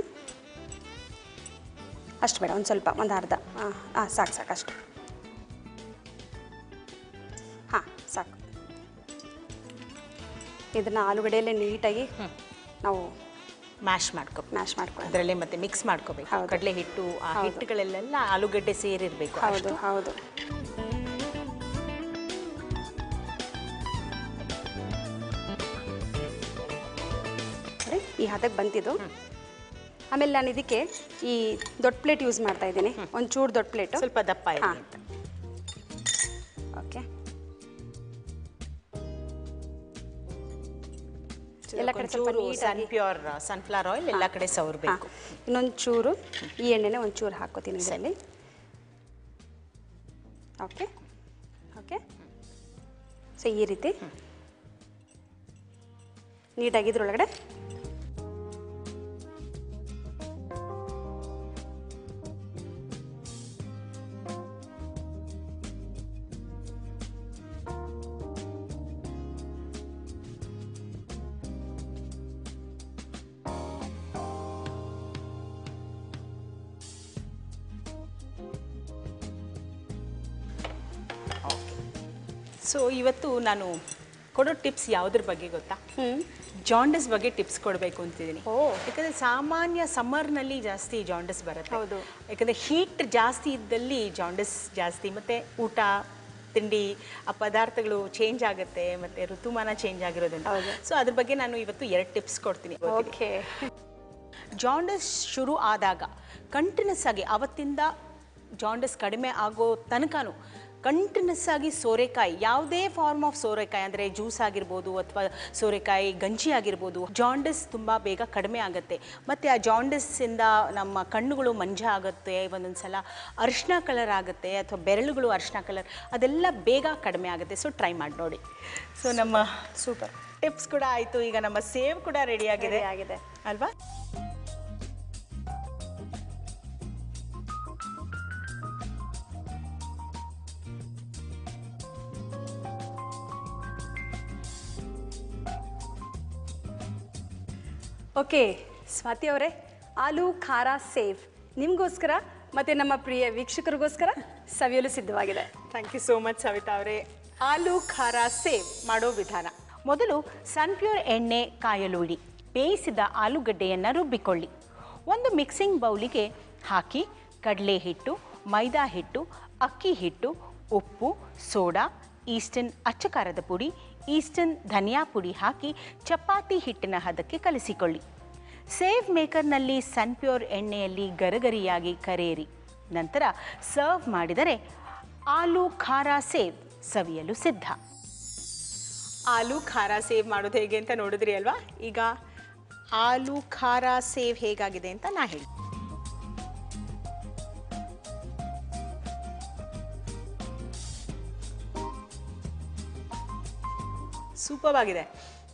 S3: ಅಷ್ಟು ಬೇಡ, ಒಂದು ಸ್ವಲ್ಪ ಒಂದು ಅರ್ಧ. ಹಾಂ ಹಾಂ ಸಾಕು ಸಾಕು ಅಷ್ಟು. ಹಾಂ ಸಾಕು. ಇದನ್ನು ಆಲೂಗಡ್ಡೆಯಲ್ಲೇ ನೀಟಾಗಿ ನಾವು
S2: ಮ್ಯಾಶ್ ಮಾಡ್ಕೊ
S3: ಮ್ಯಾಶ್ ಮಾಡ್ಕೊಳ್ಳೋಣ.
S2: ಅದರಲ್ಲೇ ಮತ್ತೆ ಮಿಕ್ಸ್ ಮಾಡ್ಕೋಬೇಕು.
S3: ಹೌದು.
S2: ಕಡಲೆ ಹಿಟ್ಟು ಆ ಹಿಟ್ಟುಗಳೆಲ್ಲ ಆಲೂಗಡ್ಡೆ ಸೇರಿರಬೇಕು.
S3: ಹೌದು ಹೌದು. ಈ ಹದಕ್ಕೆ ಬಂತಿದ್ದು. ಆಮೇಲೆ ನಾನು ಇದಕ್ಕೆ ಈ ದೊಡ್ಡ ಪ್ಲೇಟ್ ಯೂಸ್ ಮಾಡ್ತಾ ಇದ್ದೀನಿ, ಒಂದು ಚೂರು ದೊಡ್ಡ ಪ್ಲೇಟು,
S2: ಸ್ವಲ್ಪ ದಪ್ಪ ಇದೆ
S3: ಹಾಂ.
S2: ಅಂತ.
S3: ಓಕೆ, ಎಲ್ಲ ಕಡೆ ಸ್ವಲ್ಪ
S2: ಸನ್
S3: ನೀಟಾಗಿ
S2: ಪ್ಯೂರ್ ಸನ್ಫ್ಲವರ್ ಆಯಿಲ್ ಎಲ್ಲ ಕಡೆ ಸವರಬೇಕು.
S3: ಇನ್ನೊಂದು ಚೂರು ಈ ಎಣ್ಣೆನೇ ಒಂದು ಚೂರು ಹಾಕ್ಕೋತೀನಿ ಇದರಲ್ಲಿ. ಓಕೆ ಓಕೆ ಸೊ ಈ ರೀತಿ ನೀಟಾಗಿ ಇದ್ರೊಳಗಡೆ
S2: ಸೊ ಇವತ್ತು ನಾನು ಕೊಡೋ ಟಿಪ್ಸ್ ಯಾವುದ್ರ ಬಗ್ಗೆ ಗೊತ್ತಾ? ಜಾಂಡಸ್ ಬಗ್ಗೆ ಟಿಪ್ಸ್ ಕೊಡಬೇಕು ಅಂತಿದ್ದೀನಿ.
S3: ಓ.
S2: ಯಾಕಂದರೆ ಸಾಮಾನ್ಯ ಸಮ್ಮರ್ನಲ್ಲಿ ಜಾಸ್ತಿ ಜಾಂಡಸ್ ಬರುತ್ತೆ.
S3: ಹೌದು.
S2: ಯಾಕಂದರೆ ಹೀಟ್ ಜಾಸ್ತಿ ಇದ್ದಲ್ಲಿ ಜಾಂಡಸ್ ಜಾಸ್ತಿ, ಮತ್ತು ಊಟ ತಿಂಡಿ ಆ ಪದಾರ್ಥಗಳು ಚೇಂಜ್ ಆಗುತ್ತೆ, ಮತ್ತು ಋತುಮಾನ ಚೇಂಜ್ ಆಗಿರೋದ್ರಿಂದ. ಸೊ ಅದ್ರ ಬಗ್ಗೆ ನಾನು ಇವತ್ತು ಎರಡು ಟಿಪ್ಸ್ ಕೊಡ್ತೀನಿ.
S3: ಓಕೆ.
S2: ಜಾಂಡಸ್ ಶುರು ಆದಾಗ ಕಂಟಿನ್ಯೂಸ್ ಆಗಿ ಅವತ್ತಿಂದ ಜಾಂಡಸ್ ಕಡಿಮೆ ಆಗೋ ತನಕನೂ ಕಂಟಿನ್ಯೂಸ್ ಆಗಿ ಸೋರೆಕಾಯಿ, ಯಾವುದೇ ಫಾರ್ಮ್ ಆಫ್ ಸೋರೆಕಾಯಿ ಅಂದರೆ ಜ್ಯೂಸ್ ಆಗಿರ್ಬೋದು ಅಥವಾ ಸೋರೆಕಾಯಿ ಗಂಜಿ ಆಗಿರ್ಬೋದು, ಜಾಂಡಸ್ ತುಂಬ ಬೇಗ ಕಡಿಮೆ ಆಗುತ್ತೆ. ಮತ್ತು ಆ ಜಾಂಡಸ್ಸಿಂದ ನಮ್ಮ ಕಣ್ಣುಗಳು ಮಂಜ ಆಗುತ್ತೆ, ಒಂದೊಂದು ಸಲ ಅರಿಶಿನ ಕಲರ್ ಆಗುತ್ತೆ ಅಥವಾ ಬೆರಳುಗಳು ಅರಿಶಿನ ಕಲರ್, ಅದೆಲ್ಲ ಬೇಗ ಕಡಿಮೆ ಆಗುತ್ತೆ. ಸೊ ಟ್ರೈ ಮಾಡಿ ನೋಡಿ. ಸೊ ನಮ್ಮ
S3: ಸೂಪರ್
S2: ಟಿಪ್ಸ್ ಕೂಡ ಆಯಿತು. ಈಗ ನಮ್ಮ ಸೇವ್ ಕೂಡ ರೆಡಿ ಆಗಿದೆ
S3: ಆಗಿದೆ
S2: ಅಲ್ವಾ?
S3: ಓಕೆ ಸ್ವಾತಿ ಅವರೇ, ಆಲೂ ಖಾರ ಸೇವ್ ನಿಮಗೋಸ್ಕರ ಮತ್ತು ನಮ್ಮ ಪ್ರಿಯ ವೀಕ್ಷಕರಿಗೋಸ್ಕರ ಸವಿಯಲು ಸಿದ್ಧವಾಗಿದೆ.
S2: Thank you so much Savita ಅವರೇ. ಆಲೂ ಖಾರ ಸೇವ್ ಮಾಡೋ ವಿಧಾನ: ಮೊದಲು ಸನ್ಪ್ಯೂರ್ ಎಣ್ಣೆ ಕಾಯಲು ಇಡಿ. ಬೇಯಿಸಿದ ಆಲೂಗಡ್ಡೆಯನ್ನು ರುಬ್ಬಿಕೊಳ್ಳಿ. ಒಂದು ಮಿಕ್ಸಿಂಗ್ ಬೌಲಿಗೆ ಹಾಕಿ ಕಡಲೆ ಹಿಟ್ಟು, ಮೈದಾ ಹಿಟ್ಟು, ಅಕ್ಕಿ ಹಿಟ್ಟು, ಉಪ್ಪು, ಸೋಡಾ, ಈಸ್ಟರ್ನ್ ಅಚ್ಚಕಾರದ ಪುಡಿ, ಈಸ್ಟರ್ನ್ ಧನಿಯಾ ಪುಡಿ ಹಾಕಿ ಚಪಾತಿ ಹಿಟ್ಟಿನ ಹದಕ್ಕೆ ಕಲಿಸಿಕೊಳ್ಳಿ. ಸೇವ್ ಮೇಕರ್ನಲ್ಲಿ ಸನ್ಪ್ಯೂರ್ ಎಣ್ಣೆಯಲ್ಲಿ ಗರಗರಿಯಾಗಿ ಕರೆಯಿರಿ. ನಂತರ ಸರ್ವ್ ಮಾಡಿದರೆ ಆಲೂ ಖಾರ ಸೇವ್ ಸವಿಯಲು ಸಿದ್ಧ. ಆಲೂ ಖಾರ ಸೇವ್ ಮಾಡೋದು ಹೇಗೆ ಅಂತ ನೋಡಿದ್ರಿ ಅಲ್ವಾ? ಈಗ ಆಲೂ ಖಾರ ಸೇವ್ ಹೇಗಾಗಿದೆ ಅಂತ ನಾ ಹೇಳಿ. ಸೂಪರ್ ಆಗಿದೆ.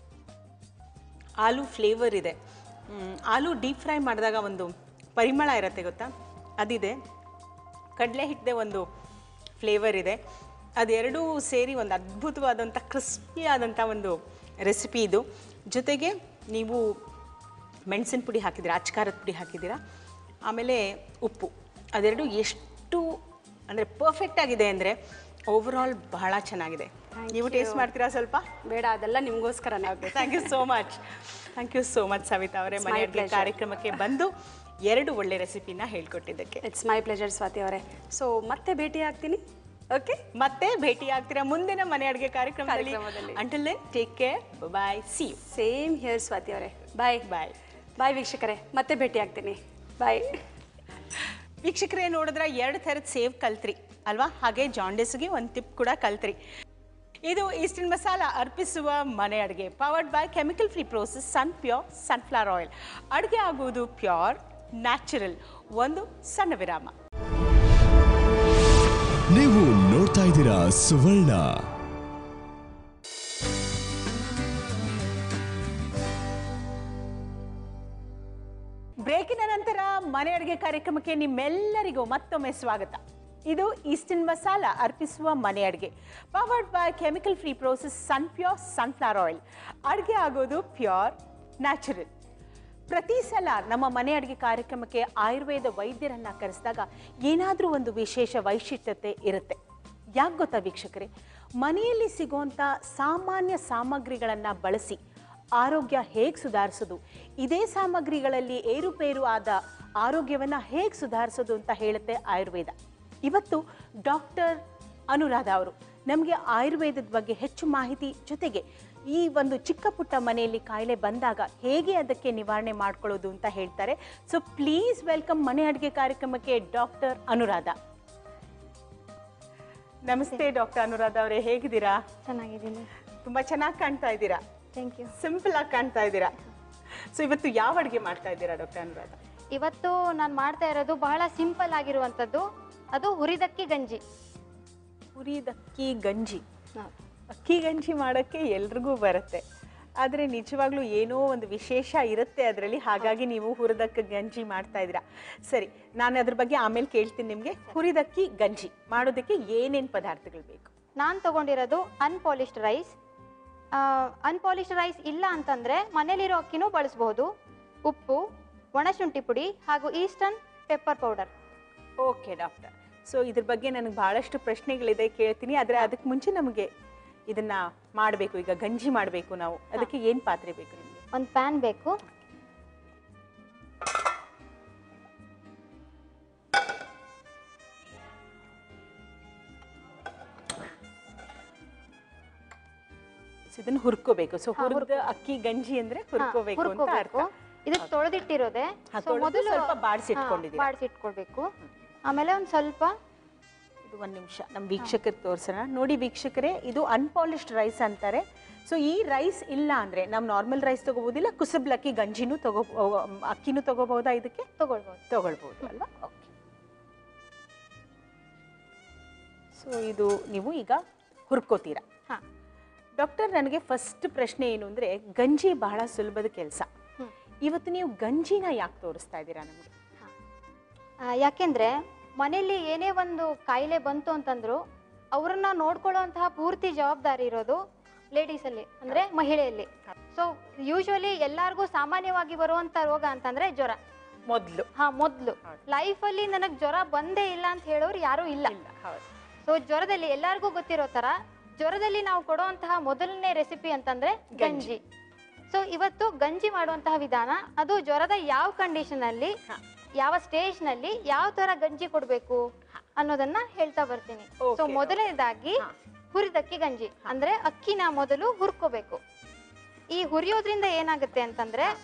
S2: ಆಲೂ ಫ್ಲೇವರ್ ಇದೆ. ಆಲೂ ಡೀಪ್ ಫ್ರೈ ಮಾಡಿದಾಗ ಒಂದು ಪರಿಮಳ ಇರುತ್ತೆ ಗೊತ್ತಾ, ಅದಿದೆ. ಕಡಲೆ ಹಿಟ್ಟದೆ ಒಂದು ಫ್ಲೇವರ್ ಇದೆ. ಅದೆರಡೂ ಸೇರಿ ಒಂದು ಅದ್ಭುತವಾದಂಥ ಕ್ರಿಸ್ಪಿಯಾದಂಥ ಒಂದು ರೆಸಿಪಿ ಇದು. ಜೊತೆಗೆ ನೀವು ಮೆಣಸಿನ ಪುಡಿ ಹಾಕಿದ್ದೀರಾ, ಅಚ್ಕಾರದ ಪುಡಿ ಹಾಕಿದ್ದೀರಾ, ಆಮೇಲೆ ಉಪ್ಪು, ಅದೆರಡು ಎಷ್ಟು ಅಂದರೆ ಪರ್ಫೆಕ್ಟ್ ಆಗಿದೆ ಅಂದರೆ ಓವರಾಲ್ ಬಹಳ ಚೆನ್ನಾಗಿದೆ. ನೀವು ಟೇಸ್ಟ್ ಮಾಡ್ತೀರಾ ಸ್ವಲ್ಪ?
S3: ಬೇಡ, ಅದೆಲ್ಲ ನಿಮಗೋಸ್ಕರನೇ.
S2: Okay, thank you so much. Thank you so much Savita ಅವರೇ, ಮನೆ ಅಡುಗೆ ಕಾರ್ಯಕ್ರಮಕ್ಕೆ ಬಂದು ಎರಡು ಒಳ್ಳೆ ರೆಸಿಪಿನ ಹೇಳ್ಕೊಟ್ಟಿದ್ದಕ್ಕೆ.
S3: ಇಟ್ಸ್ ಮೈ ಪ್ಲೆಜರ್ ಸ್ವಾತಿ ಅವರೇ. ಸೊ ಮತ್ತೆ ಭೇಟಿ ಆಗ್ತೀನಿ. ಓಕೆ,
S2: ಮತ್ತೆ ಭೇಟಿ ಆಗ್ತೀರಾ ಮುಂದಿನ ಮನೆ ಅಡುಗೆ ಕಾರ್ಯಕ್ರಮದಲ್ಲಿ. Until then take care, bye, see you.
S3: Same here Swati ಅವರೇ. ಬಾಯ್
S2: ಬಾಯ್
S3: ಬಾಯ್ ವೀಕ್ಷಕರೇ, ಮತ್ತೆ ಭೇಟಿ ಆಗ್ತೀನಿ. ಬಾಯ್.
S2: ವೀಕ್ಷಕರೇ, ನೋಡಿದ್ರೆ ಎರಡು ಥರದ ಸೇವ್ ಕಲ್ತ್ರಿ ಅಲ್ವಾ? ಹಾಗೆ ಜಾಂಡಿಸ್ಗೆ ಒಂದು ಟಿಪ್ ಕೂಡ ಕಲ್ತ್ರಿ. ಇದು ಈಸ್ಟರ್ನ್ ಮಸಾಲ ಅರ್ಪಿಸುವ ಮನೆ ಅಡುಗೆ, powered by chemical free process Sunpure sunflower oil. ಅಡುಗೆ ಆಗುವುದು ಪ್ಯೂರ್, ನ್ಯಾಚುರಲ್. ಒಂದು ಸಣ್ಣ ವಿರಾಮ.
S1: ನೀವು ನೋಡ್ತಾ ಇದ್ದೀರಾ ಸುವರ್ಣ.
S2: ಬ್ರೇಕಿನ ನಂತರ ಮನೆ ಅಡುಗೆ ಕಾರ್ಯಕ್ರಮಕ್ಕೆ ನಿಮ್ಮೆಲ್ಲರಿಗೂ ಮತ್ತೊಮ್ಮೆ ಸ್ವಾಗತ. ಇದು ಈಸ್ಟರ್ನ್ ಮಸಾಲ ಅರ್ಪಿಸುವ ಮನೆ ಅಡುಗೆ, powered by chemical free process Sunpure sunflower oil. ಅಡುಗೆ ಆಗೋದು ಪ್ಯೂರ್, ನ್ಯಾಚುರಲ್. ಪ್ರತಿ ಸಲ ನಮ್ಮ ಮನೆ ಅಡುಗೆ ಕಾರ್ಯಕ್ರಮಕ್ಕೆ ಆಯುರ್ವೇದ ವೈದ್ಯರನ್ನು ಕರೆಸಿದಾಗ ಏನಾದರೂ ಒಂದು ವಿಶೇಷ ವೈಶಿಷ್ಟ್ಯತೆ ಇರುತ್ತೆ. ಯಾಕೆ ಗೊತ್ತಾ ವೀಕ್ಷಕರೇ? ಮನೆಯಲ್ಲಿ ಸಿಗುವಂಥ ಸಾಮಾನ್ಯ ಸಾಮಗ್ರಿಗಳನ್ನು ಬಳಸಿ ಆರೋಗ್ಯ ಹೇಗೆ ಸುಧಾರಿಸೋದು, ಇದೇ ಸಾಮಗ್ರಿಗಳಲ್ಲಿ ಏರುಪೇರು ಆದ ಆರೋಗ್ಯವನ್ನು ಹೇಗೆ ಸುಧಾರಿಸೋದು ಅಂತ ಹೇಳುತ್ತೆ ಆಯುರ್ವೇದ. ಇವತ್ತು ಡಾಕ್ಟರ್ ಅನುರಾಧ ಅವರು ನಮಗೆ ಆಯುರ್ವೇದದ ಬಗ್ಗೆ ಹೆಚ್ಚು ಮಾಹಿತಿ, ಜೊತೆಗೆ ಈ ಒಂದು ಚಿಕ್ಕ ಪುಟ್ಟ ಮನೆಯಲ್ಲಿ ಕಾಯಿಲೆ ಬಂದಾಗ ಹೇಗೆ ಅದಕ್ಕೆ ನಿವಾರಣೆ ಮಾಡ್ಕೊಳ್ಳೋದು ಅಂತ ಹೇಳ್ತಾರೆ. ಸೊ ಪ್ಲೀಸ್ ವೆಲ್ಕಮ್ ಮನೆ ಅಡುಗೆ ಕಾರ್ಯಕ್ರಮಕ್ಕೆ ಡಾಕ್ಟರ್ ಅನುರಾಧ. ನಮಸ್ತೆ ಡಾಕ್ಟರ್ ಅನುರಾಧ ಅವರೇ, ಹೇಗಿದ್ದೀರಾ?
S4: ಚೆನ್ನಾಗಿದ್ದೀನಿ.
S2: ತುಂಬ ಚೆನ್ನಾಗಿ ಕಾಣ್ತಾ ಇದ್ದೀರಾ.
S4: Thank you.
S2: ಸಿಂಪಲ್ ಆಗಿ ಕಾಣ್ತಾ ಇದ್ದೀರಾ. ಸೊ ಇವತ್ತು ಯಾವ ಅಡುಗೆ ಮಾಡ್ತಾ ಇದ್ದೀರಾ ಡಾಕ್ಟರ್ ಅನುರಾಧ?
S4: ಇವತ್ತು ನಾನು ಮಾಡ್ತಾ ಇರೋದು ಬಹಳ ಸಿಂಪಲ್ ಆಗಿರುವಂಥದ್ದು, ಅದು ಹುರಿದಕ್ಕಿ ಗಂಜಿ.
S2: ಹುರಿದಕ್ಕಿ ಗಂಜಿ. ಅಕ್ಕಿ ಗಂಜಿ ಮಾಡೋಕ್ಕೆ ಎಲ್ರಿಗೂ ಬರುತ್ತೆ, ಆದರೆ ನಿಜವಾಗ್ಲೂ ಏನೋ ಒಂದು ವಿಶೇಷ ಇರುತ್ತೆ ಅದರಲ್ಲಿ, ಹಾಗಾಗಿ ನೀವು ಹುರಿದಕ್ಕಿ ಗಂಜಿ ಮಾಡ್ತಾ ಇದ್ದೀರಾ. ಸರಿ, ನಾನು ಅದ್ರ ಬಗ್ಗೆ ಆಮೇಲೆ ಕೇಳ್ತೀನಿ ನಿಮಗೆ. ಹುರಿದಕ್ಕಿ ಗಂಜಿ ಮಾಡೋದಕ್ಕೆ ಏನೇನು ಪದಾರ್ಥಗಳು ಬೇಕು?
S4: ನಾನು ತಗೊಂಡಿರೋದು ಅನ್ಪಾಲಿಶ್ಡ್ ರೈಸ್. ಅನ್ಪಾಲಿಶ್ಡ್ ರೈಸ್ ಇಲ್ಲ ಅಂತಂದರೆ ಮನೇಲಿರೋ ಅಕ್ಕಿನೂ ಬಳಸ್ಬೋದು. ಉಪ್ಪು, ಒಣಶುಂಠಿ ಪುಡಿ ಹಾಗೂ Eastern pepper powder.
S2: Okay doctor, so ಇದ್ರ ಬಗ್ಗೆ ನನಗೆ ಭಾಳಷ್ಟು ಪ್ರಶ್ನೆಗಳಿದೆ, ಕೇಳ್ತೀನಿ. ಆದರೆ ಅದಕ್ಕೆ ಮುಂಚೆ ನಮಗೆ ಇದನ್ನ ಮಾಡಬೇಕು, ಈಗ ಗಂಜಿ ಮಾಡಬೇಕು ನಾವು, ಅದಕ್ಕೆ ಏನು ಪಾತ್ರೆ ಬೇಕು ನಿಮಗೆ?
S4: ಒಂದು ಪ್ಯಾನ್ ಬೇಕು.
S2: ಇದನ್ನ ಹುರ್ಕೋಬೇಕು. ಸೊ ಹುರಿದ ಅಕ್ಕಿ ಗಂಜಿ ಅಂದ್ರೆ ಹುರ್ಕೋಬೇಕು ಅಂತ ಅರ್ಥ.
S4: ಇದು ತೊಳೆದಿಟ್ಟಿರೋದೆ,
S2: ಮೊದಲು ಸ್ವಲ್ಪ ಬಾಡಿಸಿಟ್ಕೊಂಡಿದ್ದೀವಿ,
S4: ಬಾಡಿಸಿಟ್ಕೊಳ್ಬೇಕು. ಆಮೇಲೆ ಒಂದು ಸ್ವಲ್ಪ
S2: ಇದು ಒಂದು ನಿಮಿಷ ನಮ್ಮ ವೀಕ್ಷಕರಿಗೆ ತೋರಿಸೋಣ. ನೋಡಿ ವೀಕ್ಷಕರೇ, ಇದು ಅನ್ಪಾಲಿಶ್ಡ್ ರೈಸ್ ಅಂತಾರೆ. ಸೊ ಈ ರೈಸ್ ಇಲ್ಲ ಅಂದರೆ ನಾವು ನಾರ್ಮಲ್ ರೈಸ್ ತೊಗೋಬೋದಿಲ್ಲ, ಕುಸಬ್ಲಕ್ಕಿ ಗಂಜಿನೂ ತಗೋ ಅಕ್ಕಿನೂ ತೊಗೋಬೋದಾ? ಇದಕ್ಕೆ
S4: ತೊಗೊಳ್ಬೋದು
S2: ತೊಗೊಳ್ಬೋದು ಅಲ್ವಾ? ಓಕೆ. ಸೊ ಇದು ನೀವು ಈಗ ಹುರ್ಕೋತೀರಾ.
S4: ಹಾಂ
S2: ಡಾಕ್ಟರ್, ನನಗೆ ಫಸ್ಟ್ ಪ್ರಶ್ನೆ ಏನು ಅಂದರೆ, ಗಂಜಿ ಬಹಳ ಸುಲಭದ ಕೆಲಸ. ಇವತ್ತು ನೀವು ಗಂಜಿನ ಯಾಕೆ ತೋರಿಸ್ತಾ ಇದ್ದೀರಾ ನಮಗೆ?
S4: ಯಾಕೆಂದರೆ ಮನೆಯಲ್ಲಿ ಏನೇ ಒಂದು ಕಾಯಿಲೆ ಬಂತು ಅಂತಂದ್ರು ಅವ್ರನ್ನ ನೋಡ್ಕೊಳ್ಳುವಂತಹ ಪೂರ್ತಿ ಜವಾಬ್ದಾರಿ ಇರೋದು ಲೇಡೀಸಲ್ಲಿ, ಅಂದರೆ ಮಹಿಳೆಯಲ್ಲಿ. ಸೊ ಯೂಶ್ವಲಿ ಎಲ್ಲರಿಗೂ ಸಾಮಾನ್ಯವಾಗಿ ಬರುವಂಥ ರೋಗ ಅಂತಂದರೆ ಜ್ವರ
S2: ಮೊದಲು.
S4: ಹಾಂ ಮೊದಲು ಲೈಫಲ್ಲಿ ನನಗೆ ಜ್ವರ ಬಂದೇ ಇಲ್ಲ ಅಂತ ಹೇಳೋರು ಯಾರೂ ಇಲ್ಲ. ಸೊ ಜ್ವರದಲ್ಲಿ ಎಲ್ಲರಿಗೂ ಗೊತ್ತಿರೋ ಥರ ಜ್ವರದಲ್ಲಿ ನಾವು ಕೊಡುವಂತಹ ಮೊದಲನೇ ರೆಸಿಪಿ ಅಂತಂದರೆ ಗಂಜಿ. ಸೊ ಇವತ್ತು ಗಂಜಿ ಮಾಡುವಂತಹ ವಿಧಾನ, ಅದು ಜ್ವರದ ಯಾವ ಕಂಡೀಷನಲ್ಲಿ, ಯಾವ ಸ್ಟೇಜ್ನಲ್ಲಿ ಯಾವ ಥರ ಗಂಜಿ ಕೊಡಬೇಕು ಅನ್ನೋದನ್ನ ಹೇಳ್ತಾ ಬರ್ತೀನಿ. ಸೊ ಮೊದಲನೇದಾಗಿ ಹುರಿದಕ್ಕಿ ಗಂಜಿ ಅಂದರೆ ಅಕ್ಕಿನ ಮೊದಲು ಹುರ್ಕೋಬೇಕು. ಈ ಹುರಿಯೋದ್ರಿಂದ ಏನಾಗುತ್ತೆ ಅಂತಂದರೆ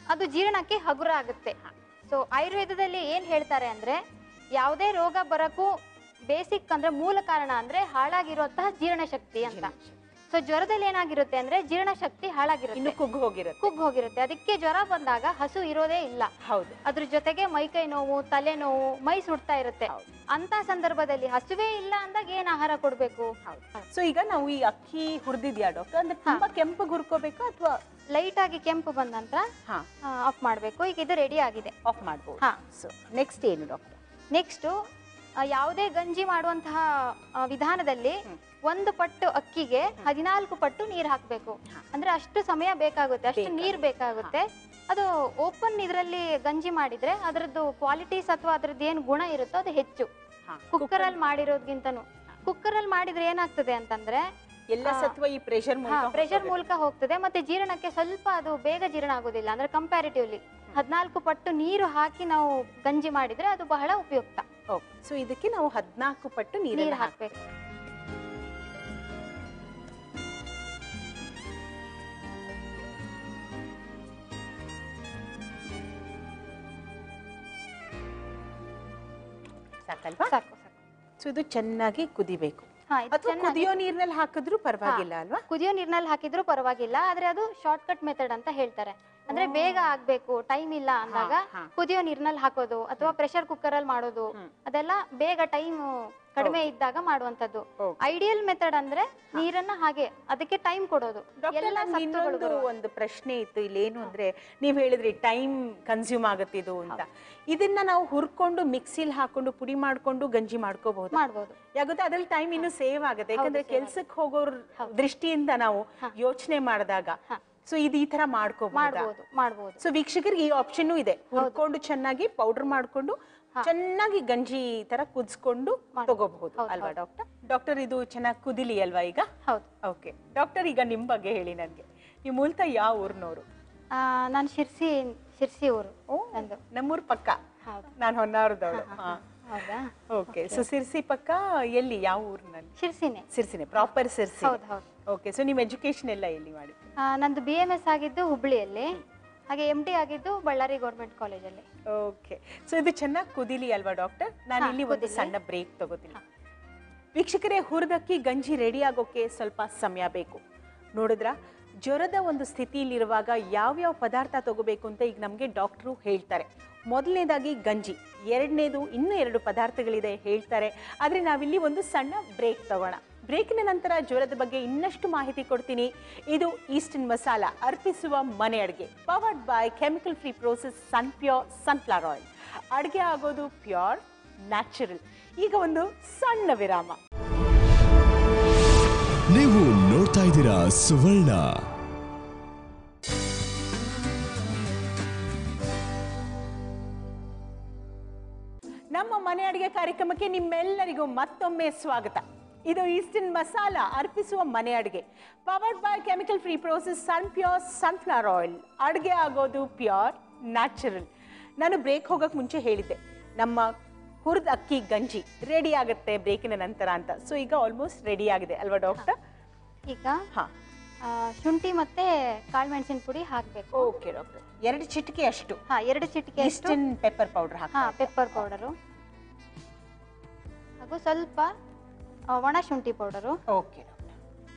S4: ಅದು ಜೀರ್ಣಕ್ಕೆ ಹಗುರ ಆಗುತ್ತೆ. ಸೊ ಆಯುರ್ವೇದದಲ್ಲಿ ಏನ್ ಹೇಳ್ತಾರೆ ಅಂದ್ರೆ ಯಾವುದೇ ರೋಗ ಬರಕ್ಕೂ ಬೇಸಿಕ್ ಅಂದ್ರೆ ಮೂಲ ಕಾರಣ ಅಂದ್ರೆ ಹಾಳಾಗಿರುವಂತಹ ಜೀರ್ಣಶಕ್ತಿ ಅಂತ. ಸೊ ಜ್ವರದಲ್ಲಿ ಏನಾಗಿರುತ್ತೆ ಅಂದ್ರೆ ಜೀರ್ಣಶಕ್ತಿ ಹಾಳಾಗಿರುತ್ತೆ,
S2: ಕುಗ್ಗು ಹೋಗಿರುತ್ತೆ
S4: ಕುಗ್ಗು ಹೋಗಿರುತ್ತೆ. ಅದಕ್ಕೆ ಜ್ವರ ಬಂದಾಗ ಹಸು ಇರೋದೇ ಇಲ್ಲ.
S2: ಹೌದು.
S4: ಅದ್ರ ಜೊತೆಗೆ ಮೈಕೈ ನೋವು, ತಲೆನೋವು, ಮೈ ಸುಡ್ತಾ ಇರುತ್ತೆ. ಅಂತ ಸಂದರ್ಭದಲ್ಲಿ ಹಸುವೇ ಇಲ್ಲ ಅಂದಾಗ ಏನ್ ಆಹಾರ ಕೊಡ್ಬೇಕು?
S2: ಸೊ ಈಗ ನಾವು ಈ ಅಕ್ಕಿ ಹುರಿದಿದ್ಯಾ ಡಾಕ್ಟರ್, ಅಂದ್ರೆ ತುಂಬಾ ಕೆಂಪು ಹುರ್ಕೋಬೇಕಾ ಅಥವಾ
S4: ಲೈಟ್ ಆಗಿ ಕೆಂಪು ಬಂದ ನಂತರ ಆಫ್ ಮಾಡ್ಬೇಕು. ಈಗ ಇದು ರೆಡಿ ಆಗಿದೆ,
S2: ಆಫ್ ಮಾಡ್ಬೋದು. ಸೊ ನೆಕ್ಸ್ಟ್ ಏನು ಡಾಕ್ಟರ್?
S4: ನೆಕ್ಸ್ಟ್ ಯಾವುದೇ ಗಂಜಿ ಮಾಡುವಂತಹ ವಿಧಾನದಲ್ಲಿ ಒಂದು ಪಟ್ಟು ಅಕ್ಕಿಗೆ ಹದಿನಾಲ್ಕು ಪಟ್ಟು ನೀರು ಹಾಕಬೇಕು. ಅಂದ್ರೆ ಅಷ್ಟು ಸಮಯ ಬೇಕಾಗುತ್ತೆ, ಅಷ್ಟು ನೀರು ಬೇಕಾಗುತ್ತೆ. ಅದು ಓಪನ್ ಇದರಲ್ಲಿ ಗಂಜಿ ಮಾಡಿದ್ರೆ ಅದರದ್ದು ಕ್ವಾಲಿಟೀಸ್ ಅಥವಾ ಅದ್ರದ್ದು ಏನು ಗುಣ ಇರುತ್ತೋ ಅದು ಹೆಚ್ಚು. ಕುಕ್ಕರ್ ಅಲ್ಲಿ ಮಾಡಿರೋದ್ಗಿಂತನೂ ಕುಕ್ಕರ್ ಅಲ್ಲಿ ಮಾಡಿದ್ರೆ ಏನಾಗ್ತದೆ ಅಂತಂದ್ರೆ
S2: ಎಲ್ಲ ಸತ್ವ ಈ ಪ್ರೆಷರ್ ಮೂಲಕ
S4: ಪ್ರೆಷರ್ ಮೂಲಕ ಹೋಗ್ತದೆ. ಮತ್ತೆ ಜೀರ್ಣಕ್ಕೆ ಸ್ವಲ್ಪ ಅದು ಬೇಗ ಜೀರ್ಣ ಆಗೋದಿಲ್ಲ. ಅಂದ್ರೆ ಕಂಪ್ಯಾರಿಟಿವ್ಲಿ ಹದಿನಾಲ್ಕು ಪಟ್ಟು ನೀರು ಹಾಕಿ ನಾವು ಗಂಜಿ ಮಾಡಿದ್ರೆ ಅದು ಬಹಳ ಉಪಯುಕ್ತ.
S2: ಸೊ ಇದಕ್ಕೆ ನಾವು ಹದಿನಾಲ್ಕು ಪಟ್ಟು ನೀರು
S4: ಹಾಕ್ಬೇಕು.
S2: ಸಾಕಲ್ವಾ?
S4: ಸಾಕು ಸಾಕು.
S2: ಸೊ ಇದು ಚೆನ್ನಾಗಿ ಕುದಿಬೇಕು.
S4: ಹಾ, ಇದು
S2: ಅಥವಾ ಕುದಿಯೋ ನೀರಿನಲ್ಲಿ ಹಾಕಿದ್ರು ಪರವಾಗಿಲ್ಲ ಅಲ್ವಾ?
S4: ಕುದಿಯೋ ನೀರಿನಲ್ಲಿ ಹಾಕಿದ್ರು ಪರವಾಗಿಲ್ಲ, ಆದ್ರೆ ಅದು ಶಾರ್ಟ್ ಕಟ್ ಮೆಥಡ್ ಅಂತ ಹೇಳ್ತಾರೆ. ಅಂದ್ರೆ ಬೇಗ ಆಗ್ಬೇಕು, ಟೈಮ್ ಇಲ್ಲ ಅಂದಾಗ ಕುದಿಯೋ ನೀರಿನಲ್ಲಿ ಹಾಕೋದು ಅಥವಾ ಪ್ರೆಷರ್ ಕುಕ್ಕರ್ ಅಲ್ಲಿ ಮಾಡೋದು, ಅದೆಲ್ಲ ಬೇಗ ಟೈಮ್ ಕಡಿಮೆ ಇದ್ದಾಗ ಮಾಡುವಂತದ್ದು. ಐಡಿಯಲ್ ಮೆಥಡ್ ಅಂದ್ರೆ ನೀರನ್ನ ಹಾಗೆ ಅದಕ್ಕೆ ಟೈಮ್ ಕೊಡೋದು.
S2: ಇನ್ನೊಂದು ಒಂದು ಪ್ರಶ್ನೆ ಇತ್ತು ಇಲ್ಲಿ, ಏನು ಅಂದ್ರೆ ನೀವ್ ಹೇಳಿದ್ರಿ ಟೈಮ್ ಕನ್ಸ್ಯೂಮ್ ಆಗುತ್ತೆ ಇದು ಅಂತ. ಇದನ್ನ ನಾವು ಹುರ್ಕೊಂಡು ಮಿಕ್ಸಿಲ್ ಹಾಕೊಂಡು ಪುಡಿ ಮಾಡ್ಕೊಂಡು ಗಂಜಿ ಮಾಡ್ಕೋಬಹುದು
S4: ಮಾಡ್ಬೋದು.
S2: ಯಾಕಂದ್ರೆ ಅದ್ರಲ್ಲಿ ಟೈಮ್ ಇನ್ನು ಸೇವ್ ಆಗುತ್ತೆ. ಯಾಕಂದ್ರೆ ಕೆಲ್ಸಕ್ಕೆ ಹೋಗೋರ್ ದೃಷ್ಟಿಯಿಂದ ನಾವು ಯೋಚನೆ ಮಾಡಿದಾಗ ಸೊ ಇದು ಈ ತರ ಮಾಡ್ಕೋಬಹುದು
S4: ಮಾಡ್ಬೋದು.
S2: ಸೊ ವೀಕ್ಷಕರಿಗೆ ಈ ಆಪ್ಷನ್ ಇದೆ, ಹುರ್ಕೊಂಡು ಚೆನ್ನಾಗಿ ಪೌಡರ್ ಮಾಡ್ಕೊಂಡು ಚೆನ್ನಾಗಿ ಗಂಜಿ ತರ ಕುದಿಸ್ಕೊಂಡು ತಗೋಬಹುದು ಅಲ್ವಾ ಡಾಕ್ಟರ್? ಡಾಕ್ಟರ್ ಇದು ಚೆನ್ನಾಗಿ ಕುದಿಲಿ ಅಲ್ವಾ ಈಗ?
S4: ಹೌದು.
S2: ಓಕೆ ಡಾಕ್ಟರ್, ಈಗ ನಿಮ್ ಬಗ್ಗೆ ಹೇಳಿ ನನ್ಗೆ. ನೀವು ಮೂಲತಃ ಯಾವ ಊರ್ನವರು?
S4: ನಾನು ಶಿರ್ಸಿ ಶಿರ್ಸಿ ಊರು.
S2: ನಮ್ಮೂರ್ ಪಕ್ಕ. ನಾನು ಹೊನ್ನಾವರದವಳು.
S4: ಹೌದಾ?
S2: ಓಕೆ. ಸೊ ಸಿರ್ಸಿ ಪಕ್ಕ ಎಲ್ಲಿ, ಯಾವ ಊರಿನಲ್ಲಿ?
S4: ಶಿರ್ಸಿನೇ.
S2: ಸಿರ್ಸಿನೇ ಪ್ರಾಪರ್ ಸಿರ್ಸಿ.
S4: ಹೌದು ಹೌದು.
S2: ಓಕೆ. ಸೊ ನಿಮ್ ಎಜುಕೇಶನ್ ಎಲ್ಲ ಎಲ್ಲಿ ಮಾಡಿ?
S4: ನಂದು ಬಿ ಎಂ ಎಸ್ ಆಗಿದ್ದು ಹುಬ್ಳಿಯಲ್ಲಿ, ಹಾಗೆ ಎಂ ಡಿ ಆಗಿದ್ದು ಬಳ್ಳಾರಿ ಗೌರ್ಮೆಂಟ್ ಕಾಲೇಜಲ್ಲಿ.
S2: ಓಕೆ. ಸೊ ಇದು ಚೆನ್ನಾಗಿ ಕುದಿಲಿ ಅಲ್ವಾ ಡಾಕ್ಟರ್? ನಾನು ಇಲ್ಲಿ ಒಂದು ಸಣ್ಣ ಬ್ರೇಕ್ ತಗೋತೀನಿ. ವೀಕ್ಷಕರೇ, ಹುರಿದಕ್ಕಿ ಗಂಜಿ ರೆಡಿ ಆಗೋಕೆ ಸ್ವಲ್ಪ ಸಮಯ ಬೇಕು. ನೋಡಿದ್ರ ಜ್ವರದ ಒಂದು ಸ್ಥಿತಿಯಲ್ಲಿರುವಾಗ ಯಾವ್ಯಾವ ಪದಾರ್ಥ ತಗೋಬೇಕು ಅಂತ ಈಗ ನಮಗೆ ಡಾಕ್ಟ್ರು ಹೇಳ್ತಾರೆ. ಮೊದಲನೇದಾಗಿ ಗಂಜಿ, ಎರಡನೇದು ಇನ್ನೂ ಎರಡು ಪದಾರ್ಥಗಳಿದೆ ಹೇಳ್ತಾರೆ. ಆದರೆ ನಾವಿಲ್ಲಿ ಒಂದು ಸಣ್ಣ ಬ್ರೇಕ್ ತಗೋಣ. ಬ್ರೇಕಿನ ನಂತರ ಜ್ವರದ ಬಗ್ಗೆ ಇನ್ನಷ್ಟು ಮಾಹಿತಿ ಕೊಡ್ತೀನಿ. ಇದು ಈಸ್ಟರ್ನ್ ಮಸಾಲ ಅರ್ಪಿಸುವ ಮನೆ ಅಡುಗೆ, powered by chemical free process Sunpure sunflower oil. ಅಡುಗೆ ಆಗೋದು ಪ್ಯೂರ್, ನ್ಯಾಚುರಲ್. ಈಗ ಒಂದು ಸಣ್ಣ ವಿರಾಮ.
S1: ನೀವು ನೋಡ್ತಾ ಇದ್ದೀರಾ ಸುವರ್ಣ.
S2: ನಮ್ಮ ಮನೆ ಅಡುಗೆ ಕಾರ್ಯಕ್ರಮಕ್ಕೆ ನಿಮ್ಮೆಲ್ಲರಿಗೂ ಮತ್ತೊಮ್ಮೆ ಸ್ವಾಗತ. ಇದು ಈಸ್ಟರ್ನ್ ಮಸಾಲ ಅರ್ಪಿಸುವ ಮನೆ ಅಡುಗೆ, powered by chemical free process Sunpure sunflower oil. ಅಡುಗೆ ಆಗೋದು ಪ್ಯೂರ್, ನ್ಯಾಚುರಲ್. ನಾನು ಬ್ರೇಕ್ ಹೋಗಕ್ಕೆ ಮುಂಚೆ ಹೇಳಿದ್ದೆ ನಮ್ಮ ಹುರಿದ ಅಕ್ಕಿ ಗಂಜಿ ರೆಡಿ ಆಗುತ್ತೆ ಬ್ರೇಕಿನ ನಂತರ ಅಂತ. ಸೊ ಈಗ ಆಲ್ಮೋಸ್ಟ್ ರೆಡಿ ಆಗಿದೆ ಅಲ್ವಾ ಡಾಕ್ಟರ್?
S4: ಈಗ ಹಾ ಶುಂಠಿ ಮತ್ತೆ ಕಾಳುಮೆಣಸಿನ ಪುಡಿ ಹಾಕಬೇಕು.
S2: Okay doctor. ಎರಡು ಚಿಟಿಕೆ ಅಷ್ಟು?
S4: ಹಾ, ಎರಡು ಚಿಟಿಕೆ ಅಷ್ಟು
S2: ಈಸ್ಟರ್ನ್ ಪೆಪ್ಪರ್ ಪೌಡರ್ ಹಾಕಿ.
S4: ಹಾ, ಪೆಪ್ಪರ್ ಪೌಡರು ಹಾಗೂ ಸ್ವಲ್ಪ ಒಣ ಶುಂಠಿ ಪೌಡರು.
S2: Okay doctor.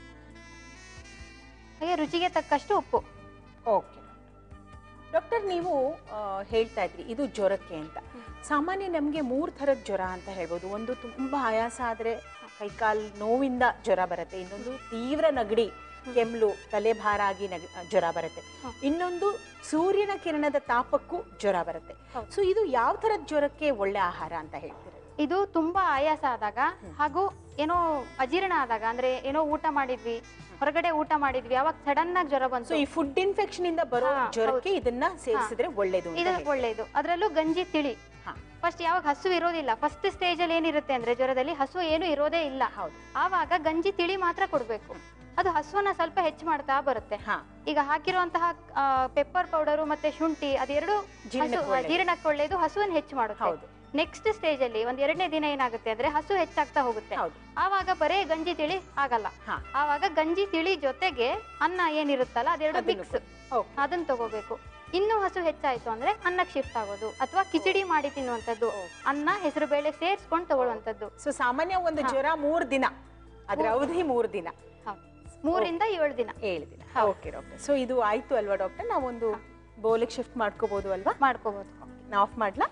S4: ಹಾಗೆ ರುಚಿಗೆ ತಕ್ಕಷ್ಟು ಉಪ್ಪು.
S2: ಓಕೆ ಡಾಕ್ಟರ್, ನೀವು ಹೇಳ್ತಾ ಇದ್ರಿ ಇದು ಜ್ವರಕ್ಕೆ ಅಂತ. ಸಾಮಾನ್ಯ ನಮಗೆ ಮೂರು ಥರದ ಜ್ವರ ಅಂತ ಹೇಳ್ಬೋದು. ಒಂದು ತುಂಬ ಆಯಾಸ ಆದರೆ ಕೈಕಾಲು ನೋವಿಂದ ಜ್ವರ ಬರುತ್ತೆ, ಇನ್ನೊಂದು ತೀವ್ರ ನಗಡಿ ಕೆಮ್ಲು ತಲೆಭಾರ ಆಗಿ ನಗ ಜ್ವರ ಬರುತ್ತೆ, ಇನ್ನೊಂದು ಸೂರ್ಯನ ಕಿರಣದ ತಾಪಕ್ಕೂ ಜ್ವರ ಬರುತ್ತೆ. ಸೊ ಇದು ಯಾವ ಥರದ ಜ್ವರಕ್ಕೆ ಒಳ್ಳೆ ಆಹಾರ ಅಂತ ಹೇಳ್ತೀರಾ?
S4: ಇದು ತುಂಬಾ ಆಯಾಸ ಆದಾಗ ಹಾಗೂ ಏನೋ ಅಜೀರ್ಣ ಆದಾಗ, ಅಂದ್ರೆ ಏನೋ ಊಟ ಮಾಡಿದ್ವಿ, ಹೊರಗಡೆ ಊಟ ಮಾಡಿದ್ವಿ, ಅವಾಗ ಸಡನ್ ಆಗಿ ಜ್ವರ ಬಂತು.
S2: ಈ ಫುಡ್ ಇನ್ಫೆಕ್ಷನ್ ಇಂದ ಬರೋ ಜ್ವರಕ್ಕೆ ಇದನ್ನ ಸೇವಿಸಿದ್ರೆ ಒಳ್ಳೇದು.
S4: ಇದು ಒಳ್ಳೇದು. ಅದರಲ್ಲೂ ಗಂಜಿ ತಿಳಿ. ಫಸ್ಟ್ ಯಾವಾಗ ಹಸು ಇರೋದಿಲ್ಲ, ಫಸ್ಟ್ ಸ್ಟೇಜ್ ಅಲ್ಲಿ ಏನಿರುತ್ತೆ ಅಂದ್ರೆ ಜ್ವರದಲ್ಲಿ ಹಸು ಏನು ಇರೋದೇ ಇಲ್ಲ, ಆವಾಗ ಗಂಜಿ ತಿಳಿ ಮಾತ್ರ ಕೊಡ್ಬೇಕು. ಅದು ಹಸುವನ್ನ ಸ್ವಲ್ಪ ಹೆಚ್ಚು ಮಾಡ್ತಾ ಬರುತ್ತೆ. ಈಗ ಹಾಕಿರುವಂತಹ ಪೆಪ್ಪರ್ ಪೌಡರು ಮತ್ತೆ ಶುಂಠಿ ಅದೆರಡು ಜೀರ್ಣಕ್ಕೆ ಒಳ್ಳೇದು, ಹಸುವನ್ನು ಹೆಚ್ಚು ಮಾಡುತ್ತೆ. ನೆಕ್ಸ್ಟ್ ಸ್ಟೇಜ್ ಅಲ್ಲಿ ಒಂದ್ ಎರಡನೇ ದಿನ ಏನಾಗುತ್ತೆ ಅಂದ್ರೆ ಹಸು ಹೆಚ್ಚಾಗ್ತಾ ಹೋಗುತ್ತೆ. ಆವಾಗ ಬರೇ ಗಂಜಿ ತಿಳಿ ಆಗಲ್ಲ, ಆವಾಗ ಗಂಜಿ ತಿಳಿ ಜೊತೆಗೆ ಅನ್ನ ಏನಿರುತ್ತಲ್ಲ ಅದೆರಡು ಮಿಕ್ಸ್ ಅದನ್ನ ತಗೋಬೇಕು. ಇನ್ನು ಹಸು ಹೆಚ್ಚಾಯ್ತು ಅಂದ್ರೆ ಅನ್ನಕ್ಕೆ ಶಿಫ್ಟ್ ಆಗೋದು ಅಥವಾ ಕಿಚಡಿ ಮಾಡಿ ತಿನ್ನುವಂಥದ್ದು, ಅನ್ನ ಹೆಸರು ಬೇಳೆ ಸೇರಿಸ್ಕೊಂಡು ತಗೊಳ್ಳುವಂಥದ್ದು.
S2: ಸೊ ಸಾಮಾನ್ಯ ಒಂದು ಜ್ವರ ಮೂರ್ ದಿನ, ಅದ್ರ ಅವಧಿ ಮೂರ್ ದಿನ,
S4: ಮೂರಿಂದ ಏಳು ದಿನ
S2: ಏಳು ದಿನ. Okay doctor. ಸೊ ಇದು ಆಯ್ತು ಅಲ್ವಾ ಡಾಕ್ಟರ್? ನಾವೊಂದು ಬೌಲಿಗೆ ಶಿಫ್ಟ್ ಮಾಡ್ಕೋಬಹುದು ಅಲ್ವಾ?
S4: ಮಾಡ್ಕೋಬಹುದು.
S2: ನಾ ಆಫ್ ಮಾಡ್ಲಾ?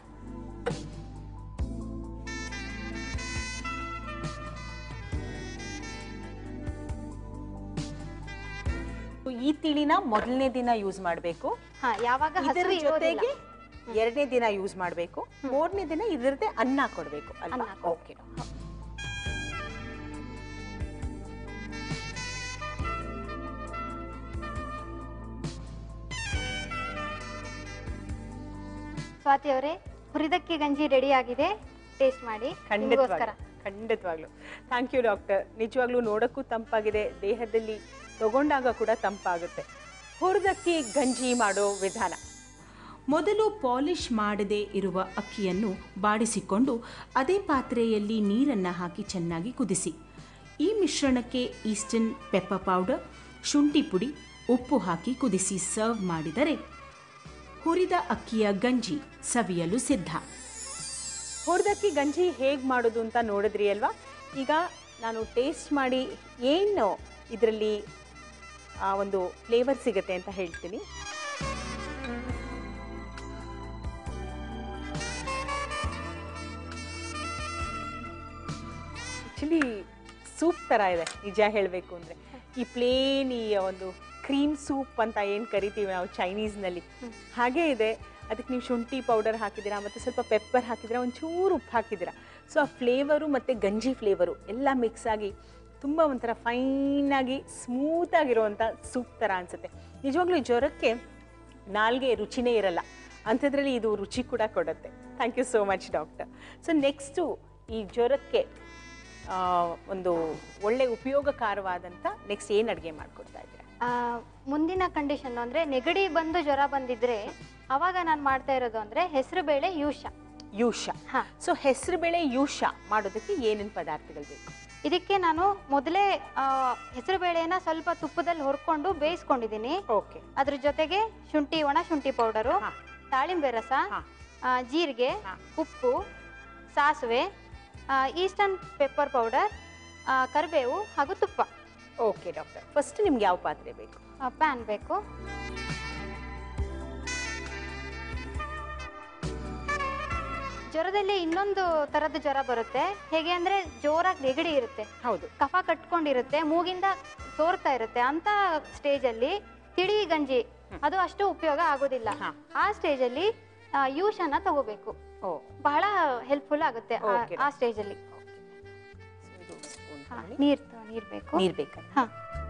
S2: ಈ ತಿಳಿನ ಮೊದಲನೇ ದಿನ ಯೂಸ್ ಮಾಡಬೇಕು,
S4: ಯಾವಾಗ
S2: ಇದರ ಜೊತೆಗೆ ಎರಡನೇ ದಿನ ಯೂಸ್ ಮಾಡಬೇಕು, ಮೂರನೇ ದಿನ ಇದರದೇ ಅನ್ನ ಕೊಡಬೇಕು ಅಲ್ವಾ? ಓಕೆ.
S4: ಸ್ವಾತಿ ಅವರೇ, ಹುರಿದಕ್ಕಿ ಗಂಜಿ ರೆಡಿ ಆಗಿದೆ, ಟೇಸ್ಟ್ ಮಾಡಿ.
S2: ಖಂಡಿತವಾಗ್ಲೂ ಖಂಡಿತವಾಗ್ಲೂ ಥ್ಯಾಂಕ್ ಯು ಡಾಕ್ಟರ್. ನಿಜವಾಗ್ಲೂ ನೋಡಕ್ಕೂ ತಂಪಾಗಿದೆ, ದೇಹದಲ್ಲಿ ತಗೊಂಡಾಗ ಕೂಡ ತಂಪಾಗುತ್ತೆ. ಹುರಿದಕ್ಕಿ ಗಂಜಿ ಮಾಡೋ ವಿಧಾನ:
S5: ಮೊದಲು ಪಾಲಿಷ್ ಮಾಡದೇ ಇರುವ ಅಕ್ಕಿಯನ್ನು ಬಾಡಿಸಿಕೊಂಡು ಅದೇ ಪಾತ್ರೆಯಲ್ಲಿ ನೀರನ್ನು ಹಾಕಿ ಚೆನ್ನಾಗಿ ಕುದಿಸಿ. ಈ ಮಿಶ್ರಣಕ್ಕೆ ಈಸ್ಟರ್ನ್ ಪೆಪ್ಪರ್ ಪೌಡರ್, ಶುಂಠಿ ಪುಡಿ, ಉಪ್ಪು ಹಾಕಿ ಕುದಿಸಿ ಸರ್ವ್ ಮಾಡಿದರೆ ಹುರಿದ ಅಕ್ಕಿಯ ಗಂಜಿ ಸವಿಯಲು ಸಿದ್ಧ.
S2: ಹುರಿದಕ್ಕಿ ಗಂಜಿ ಹೇಗೆ ಮಾಡೋದು ಅಂತ ನೋಡಿದ್ರಿ ಅಲ್ವಾ? ಈಗ ನಾನು ಟೇಸ್ಟ್ ಮಾಡಿ ಏನು ಇದರಲ್ಲಿ ಒಂದು ಫ್ಲೇವರ್ ಸಿಗುತ್ತೆ ಅಂತ ಹೇಳ್ತೀನಿ. ಆ್ಯಕ್ಚುಲಿ ಸೂಪ್ ಥರ ಇದೆ ನಿಜ ಹೇಳಬೇಕು ಅಂದರೆ. ಈ ಪ್ಲೇನ್ ಈ ಒಂದು ಕ್ರೀಮ್ ಸೂಪ್ ಅಂತ ಏನು ಕರಿತೀವಿ ನಾವು ಚೈನೀಸ್ನಲ್ಲಿ, ಹಾಗೇ ಇದೆ. ಅದಕ್ಕೆ ನೀವು ಶುಂಠಿ ಪೌಡರ್ ಹಾಕಿದ್ದೀರಾ, ಮತ್ತು ಸ್ವಲ್ಪ ಪೆಪ್ಪರ್ ಹಾಕಿದ್ದೀರಾ, ಒಂಚೂರು ಉಪ್ಪು ಹಾಕಿದ್ದೀರಾ. ಸೊ ಆ ಫ್ಲೇವರು ಮತ್ತು ಗಂಜಿ ಫ್ಲೇವರು ಎಲ್ಲ ಮಿಕ್ಸ್ ಆಗಿ ತುಂಬ ಒಂಥರ ಫೈನಾಗಿ ಸ್ಮೂತಾಗಿರುವಂಥ ಸೂಪ್ ಥರ ಅನಿಸುತ್ತೆ. ನಿಜವಾಗ್ಲೂ ಈ ಜ್ವರಕ್ಕೆ ನಾಲ್ಗೆ ರುಚಿನೇ ಇರಲ್ಲ, ಅಂಥದ್ರಲ್ಲಿ ಇದು ರುಚಿ ಕೂಡ ಕೊಡುತ್ತೆ. Thank you so much doctor. So next ಈ ಜ್ವರಕ್ಕೆ ಒಂದು ಒಳ್ಳೆ ಉಪಯೋಗಕಾರವಾದಂಥ ನೆಕ್ಸ್ಟ್ ಏನು ಅಡುಗೆ ಮಾಡಿಕೊಡ್ತಾ ಇದ್ದೀರಾ?
S4: ಮುಂದಿನ ಕಂಡೀಷನ್ ಅಂದರೆ ನೆಗಡಿ ಬಂದು ಜ್ವರ ಬಂದಿದ್ರೆ ಅವಾಗ ನಾನು ಮಾಡ್ತಾ ಇರೋದು ಅಂದರೆ ಹೆಸರು ಬೇಳೆ ಯೂಷ.
S2: ಯೂಷ. ಹಾಂ. ಸೊ ಹೆಸರು ಬೇಳೆ ಯೂಷ ಮಾಡೋದಕ್ಕೆ ಏನೇನು ಪದಾರ್ಥಗಳು ಬೇಕು?
S4: ಇದಕ್ಕೆ ನಾನು ಮೊದಲೇ ಹೆಸರು ಬೇಳೆನ ಸ್ವಲ್ಪ ತುಪ್ಪದಲ್ಲಿ ಹೊರ್ಕೊಂಡು ಬೇಯಿಸ್ಕೊಂಡಿದ್ದೀನಿ.
S2: ಓಕೆ.
S4: ಅದ್ರ ಜೊತೆಗೆ ಶುಂಠಿ, ಒಣ ಶುಂಠಿ ಪೌಡರು, ದಾಳಿಂಬೆ ರಸ, ಜೀರಿಗೆ, ಉಪ್ಪು, ಸಾಸಿವೆ, ಈಸ್ಟರ್ನ್ ಪೆಪ್ಪರ್ ಪೌಡರ್, ಕರಿಬೇವು ಹಾಗೂ ತುಪ್ಪ.
S2: Okay doctor. ಫಸ್ಟ್ ನಿಮ್ಗೆ ಯಾವ ಪಾತ್ರೆ ಬೇಕು?
S4: ಪ್ಯಾನ್ ಬೇಕು. ಜ್ವರದಲ್ಲಿ ಇನ್ನೊಂದು ತರದ ಜ್ವರ ಬರುತ್ತೆ. ಹೇಗೆ ಅಂದ್ರೆ ಜೋರಾಗಿ ನೆಗಡಿ ಇರುತ್ತೆ,
S2: ಹೌದು,
S4: ಕಫ ಕಟ್ಕೊಂಡಿರುತ್ತೆ, ಮೂಗಿಂದ ಸೋರ್ತಾ ಇರುತ್ತೆ. ಅಂತ ಸ್ಟೇಜ್ ಅಲ್ಲಿ ತಿಳಿ ಗಂಜಿ ಅದು ಅಷ್ಟು ಉಪಯೋಗ ಆಗೋದಿಲ್ಲ. ಆ ಸ್ಟೇಜ್ ಅಲ್ಲಿ ಯೂಷನ ತಗೋಬೇಕು, ಬಹಳ ಹೆಲ್ಪ್ಫುಲ್ ಆಗುತ್ತೆ ಆ ಸ್ಟೇಜ್ ಅಲ್ಲಿ. ನೀರ್ ನೀರ್ ಬೇಕು
S2: ನೀರ್ ಬೇಕು
S4: ಹಾ.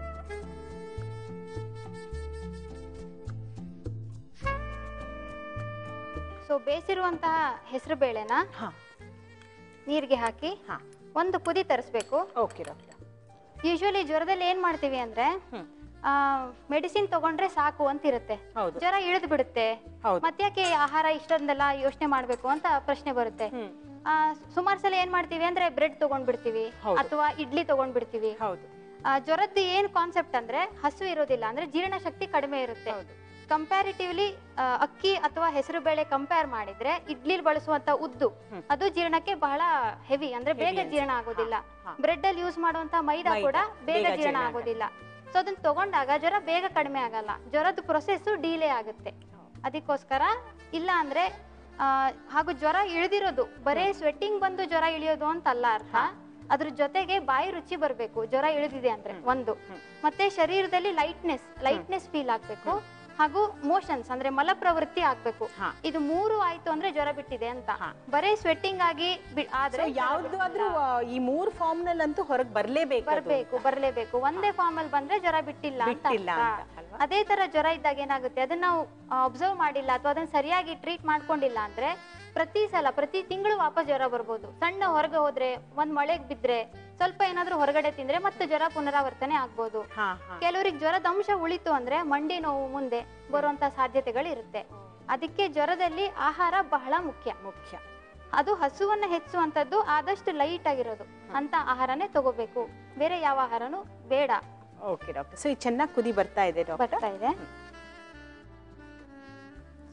S4: ಸೊ ಬೇಯಿಸಿರುವಂತಹ ಹೆಸರು ಬೇಳೆನ ನೀರಿಗೆ ಹಾಕಿ ಒಂದು ಕುದಿ ತರಿಸ್ಬೇಕು.
S2: Okay doctor.
S4: ಯೂಶುವಲಿ ಜ್ವರದಲ್ಲಿ ಏನ್ ಮಾಡ್ತೀವಿ ಅಂದ್ರೆ ಮೆಡಿಸಿನ್ ತಗೊಂಡ್ರೆ ಸಾಕು ಅಂತ ಇರುತ್ತೆ, ಜ್ವರ ಇಳಿದು ಬಿಡುತ್ತೆ, ಮತ್ತ್ಯಾಕೆ ಆಹಾರ ಇಷ್ಟೊಂದೆಲ್ಲ ಯೋಚನೆ ಮಾಡ್ಬೇಕು ಅಂತ ಪ್ರಶ್ನೆ ಬರುತ್ತೆ. ಸುಮಾರು ಸಲ ಏನ್ ಮಾಡ್ತೀವಿ ಅಂದ್ರೆ ಬ್ರೆಡ್ ತಗೊಂಡ್ಬಿಡ್ತೀವಿ ಅಥವಾ ಇಡ್ಲಿ ತಗೊಂಡ್ಬಿಡ್ತೀವಿ. ಜ್ವರದ್ದು ಏನ್ ಕಾನ್ಸೆಪ್ಟ್ ಅಂದ್ರೆ ಹಸು ಇರೋದಿಲ್ಲ, ಅಂದ್ರೆ ಜೀರ್ಣ ಶಕ್ತಿ ಕಡಿಮೆ ಇರುತ್ತೆ. ಕಂಪ್ಯಾರಿಟಿವ್ಲಿ ಅಕ್ಕಿ ಅಥವಾ ಹೆಸರು ಬೇಳೆ ಕಂಪೇರ್ ಮಾಡಿದ್ರೆ ಇಡ್ಲಿಲಿ ಬಳಸುವಂತ ಉದ್ದು ಅದು ಜೀರ್ಣಕ್ಕೆ ಬಹಳ ಹೆವಿ, ಅಂದ್ರೆ ಬೇಗ ಜೀರ್ಣ ಆಗೋದಿಲ್ಲ. ಬ್ರೆಡ್ ಅಲ್ಲಿ ಯೂಸ್ ಮಾಡುವಂತ ಮೈದಾ ಕೂಡ ಬೇಗ ಜೀರ್ಣ ಆಗೋದಿಲ್ಲ. ಸೊ ಅದನ್ನ ತಗೊಂಡಾಗ ಜ್ವರ ಬೇಗ ಕಡಿಮೆ ಆಗಲ್ಲ, ಜ್ವರದ ಪ್ರೊಸೆಸ್ ಡಿಲೇ ಆಗುತ್ತೆ. ಅದಕ್ಕೋಸ್ಕರ ಇಲ್ಲ ಅಂದ್ರೆ ಹಾಗೂ ಜ್ವರ ಇಳಿದಿರೋದು ಬರೇ ಸ್ವೆಟ್ಟಿಂಗ್ ಬಂದು ಜ್ವರ ಇಳಿಯೋದು ಅಂತ ಅಲ್ಲ ಅರ್ಥ. ಅದ್ರ ಜೊತೆಗೆ ಬಾಯಿ ರುಚಿ ಬರ್ಬೇಕು ಜ್ವರ ಇಳಿದಿದೆ ಅಂದ್ರೆ ಒಂದು, ಮತ್ತೆ ಶರೀರದಲ್ಲಿ ಲೈಟ್ನೆಸ್ ಲೈಟ್ನೆಸ್ ಫೀಲ್ ಆಗ್ಬೇಕು, ಹಾಗೂ ಮೋಷನ್ಸ್ ಅಂದ್ರೆ ಮಲ ಪ್ರವೃತ್ತಿ ಆಗ್ಬೇಕು. ಇದು ಮೂರು ಆಯ್ತು ಅಂದ್ರೆ ಜ್ವರ ಬಿಟ್ಟಿದೆ ಅಂತ. ಬರೇ ಸ್ವೆಟ್ಟಿಂಗ್ ಆಗಿ ಆದ್ರೆ
S2: ಯಾವ್ದಾದ್ರೂ ಈ ಮೂರ್ ಫಾರ್ಮ್ ನಲ್ಲಂತೂ ಹೊರಗೆ ಬರ್ಲೇಬೇಕು
S4: ಬರ್ಬೇಕು ಬರ್ಲೇಬೇಕು ಒಂದೇ ಫಾರ್ಮ್ ಅಲ್ಲಿ ಬಂದ್ರೆ ಜ್ವರ ಬಿಟ್ಟಿಲ್ಲ ಅಂತ. ಅದೇ ತರ ಜ್ವರ ಇದ್ದಾಗ ಏನಾಗುತ್ತೆ, ಅದನ್ನ ನಾವು ಅಬ್ಸರ್ವ್ ಮಾಡಿಲ್ಲ ಅಥವಾ ಅದನ್ನ ಸರಿಯಾಗಿ ಟ್ರೀಟ್ ಮಾಡ್ಕೊಂಡಿಲ್ಲ ಅಂದ್ರೆ ಪ್ರತಿ ಸಲ ಪ್ರತಿ ತಿಂಗಳು ವಾಪಸ್ ಜ್ವರ ಬರ್ಬೋದು. ಸಣ್ಣ ಹೊರಗೆ ಹೋದ್ರೆ, ಒಂದ್ ಮಳೆಗ್ ಬಿದ್ರೆ, ಸ್ವಲ್ಪ ಏನಾದ್ರೂ ಹೊರಗಡೆ ತಿಂದ್ರೆ ಮತ್ತೆ ಜ್ವರ ಪುನರಾವರ್ತನೆ ಆಗ್ಬೋದು. ಕೆಲವರಿಗೆ ಜ್ವರದ ಅಂಶ ಉಳಿತು ಅಂದ್ರೆ ಮಂಡಿ ನೋವು ಮುಂದೆ ಬರುವಂತ ಸಾಧ್ಯತೆಗಳು ಇರುತ್ತೆ. ಅದಕ್ಕೆ ಜ್ವರದಲ್ಲಿ ಆಹಾರ ಬಹಳ ಮುಖ್ಯ ಮುಖ್ಯ ಅದು ಹಸುವನ್ನ ಹೆಚ್ಚುವಂತದ್ದು ಆದಷ್ಟು ಲೈಟ್ ಆಗಿರೋದು ಅಂತ ಆಹಾರನೇ ತಗೋಬೇಕು, ಬೇರೆ ಯಾವ ಆಹಾರನು ಬೇಡ.
S2: Okay doctor. ಸೊ ಚೆನ್ನಾಗಿ ಕುದಿ ಬರ್ತಾ ಇದೆ
S4: ಬರ್ತಾ ಇದೆ.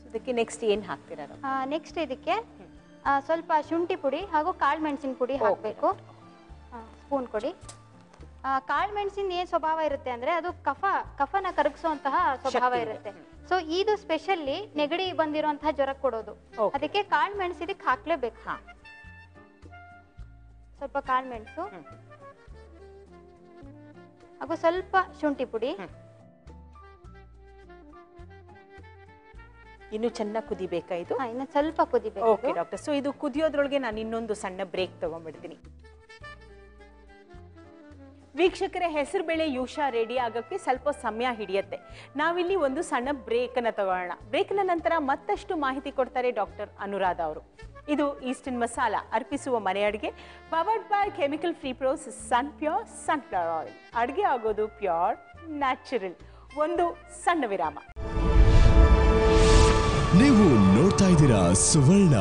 S2: ಅದಕ್ಕೆ ನೆಕ್ಸ್ಟ್ ಏನು ಹಾಕ್ತೀರಾ?
S4: ನೆಕ್ಸ್ಟ್ ಇದಕ್ಕೆ ಆ, ಸ್ವಲ್ಪ ಶುಂಠಿ ಪುಡಿ ಹಾಗೂ ಕಾಳು ಮೆಣಸಿನ ಪುಡಿ ಹಾಕಬೇಕು. ಸ್ಪೂನ್ ಕೊಡಿ. ಕಾಳು ಮೆಣಸಿನ ಏನು ಸ್ವಭಾವ ಇರುತ್ತೆ ಅಂದ್ರೆ ಅದು ಕಫ ಕಫನ ಕರಗಿಸುವಂತಹ ಸ್ವಭಾವ ಇರುತ್ತೆ. ಸೊ ಇದು ಸ್ಪೆಷಲಿ ನೆಗಡಿ ಬಂದಿರುವಂತಹ ಜ್ವರ ಕೊಡೋದು. ಅದಕ್ಕೆ ಕಾಳು ಮೆಣಸು ಇದಕ್ಕೆ ಹಾಕ್ಲೇಬೇಕು. ಸ್ವಲ್ಪ ಕಾಳು ಮೆಣಸು ಹಾಗೂ ಸ್ವಲ್ಪ ಶುಂಠಿ ಪುಡಿ.
S2: ಇನ್ನು ಚೆನ್ನಾಗಿ ಕುದಿಬೇಕಾ ಇದು?
S4: ಇನ್ನು ಸ್ವಲ್ಪ ಕುದಿಬೇಕು.
S2: Okay doctor. ಸೊ ಇದು ಕುದಿಯೋದ್ರೊಳಗೆ ನಾನು ಇನ್ನೊಂದು ಸಣ್ಣ ಬ್ರೇಕ್ ತಗೊಂಡ್ಬಿಡ್ತೀನಿ. ವೀಕ್ಷಕರೇ, ಹೆಸರುಬೇಳೆ ಯೂಷಾ ರೆಡಿ ಆಗೋಕ್ಕೆ ಸ್ವಲ್ಪ ಸಮಯ ಹಿಡಿಯುತ್ತೆ. ನಾವಿಲ್ಲಿ ಒಂದು ಸಣ್ಣ ಬ್ರೇಕನ್ನು ತಗೊಳ್ಳೋಣ. ಬ್ರೇಕ್ನ ನಂತರ ಮತ್ತಷ್ಟು ಮಾಹಿತಿ ಕೊಡ್ತಾರೆ ಡಾಕ್ಟರ್ ಅನುರಾಧ ಅವರು. ಇದು ಈಸ್ಟರ್ನ್ ಮಸಾಲ ಅರ್ಪಿಸುವ ಮನೆ ಅಡುಗೆ, powered by chemical free process Sunpure sunflower oil. ಅಡುಗೆ ಆಗೋದು ಪ್ಯೂರ್ ನ್ಯಾಚುರಲ್. ಒಂದು ಸಣ್ಣ ವಿರಾಮ.
S1: ನೀವು ನೋಡ್ತಾ ಇದ್ದೀರಾ ಸುವರ್ಣ.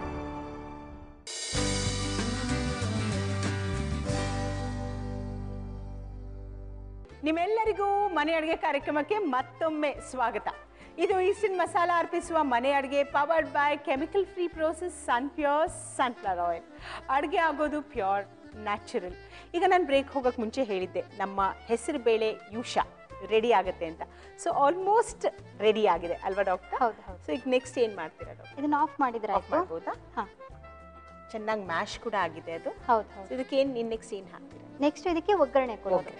S2: ನಿಮ್ಮೆಲ್ಲರಿಗೂ ಮನೆ ಅಡುಗೆ ಕಾರ್ಯಕ್ರಮಕ್ಕೆ ಮತ್ತೊಮ್ಮೆ ಸ್ವಾಗತ. ಇದು ಈಸ್ಟರ್ನ್ ಮಸಾಲ ಅರ್ಪಿಸುವ ಮನೆ ಅಡುಗೆ, powered by chemical free process Sunpure sunflower oil. ಅಡುಗೆ ಆಗೋದು ಪ್ಯೂರ್ ನ್ಯಾಚುರಲ್. ಈಗ ನಾನು ಬ್ರೇಕ್ ಹೋಗೋಕ್ಕೆ ಮುಂಚೆ ಹೇಳಿದ್ದೆ ನಮ್ಮ ಹೆಸರು ಬೇಳೆ ಯೂಷಾ ರೆಡಿ ಆಗುತ್ತೆ ಅಂತ. ಸೊ ಆಲ್ಮೋಸ್ಟ್ ರೆಡಿ ಆಗಿದೆ ಅಲ್ವಾ ಡಾಕ್ಟರ್?
S4: ಹೌದು ಹೌದು.
S2: ಸೊ ಈಗ ನೆಕ್ಸ್ಟ್ ಏನು ಮಾಡ್ತೀರಾ ಡಾಕ್ಟರ್?
S4: ಇದನ್ನ ಆಫ್ ಮಾಡಿದ್ರೆ
S2: ಆಫ್ ಮಾಡ್ಬೋದಾ? ಹಾಂ, ಚೆನ್ನಾಗಿ ಮ್ಯಾಶ್ ಕೂಡ ಆಗಿದೆ ಅದು.
S4: ಹೌದು ಹೌದು.
S2: ಇದಕ್ಕೆ ಏನು ಇನ್ನು ನೆಕ್ಸ್ಟ್ ಏನು ಹಾಕ್ತೀರಾ?
S4: ನೆಕ್ಸ್ಟ್ ಇದಕ್ಕೆ ಒಗ್ಗರಣೆ ಕೊಡೋದು.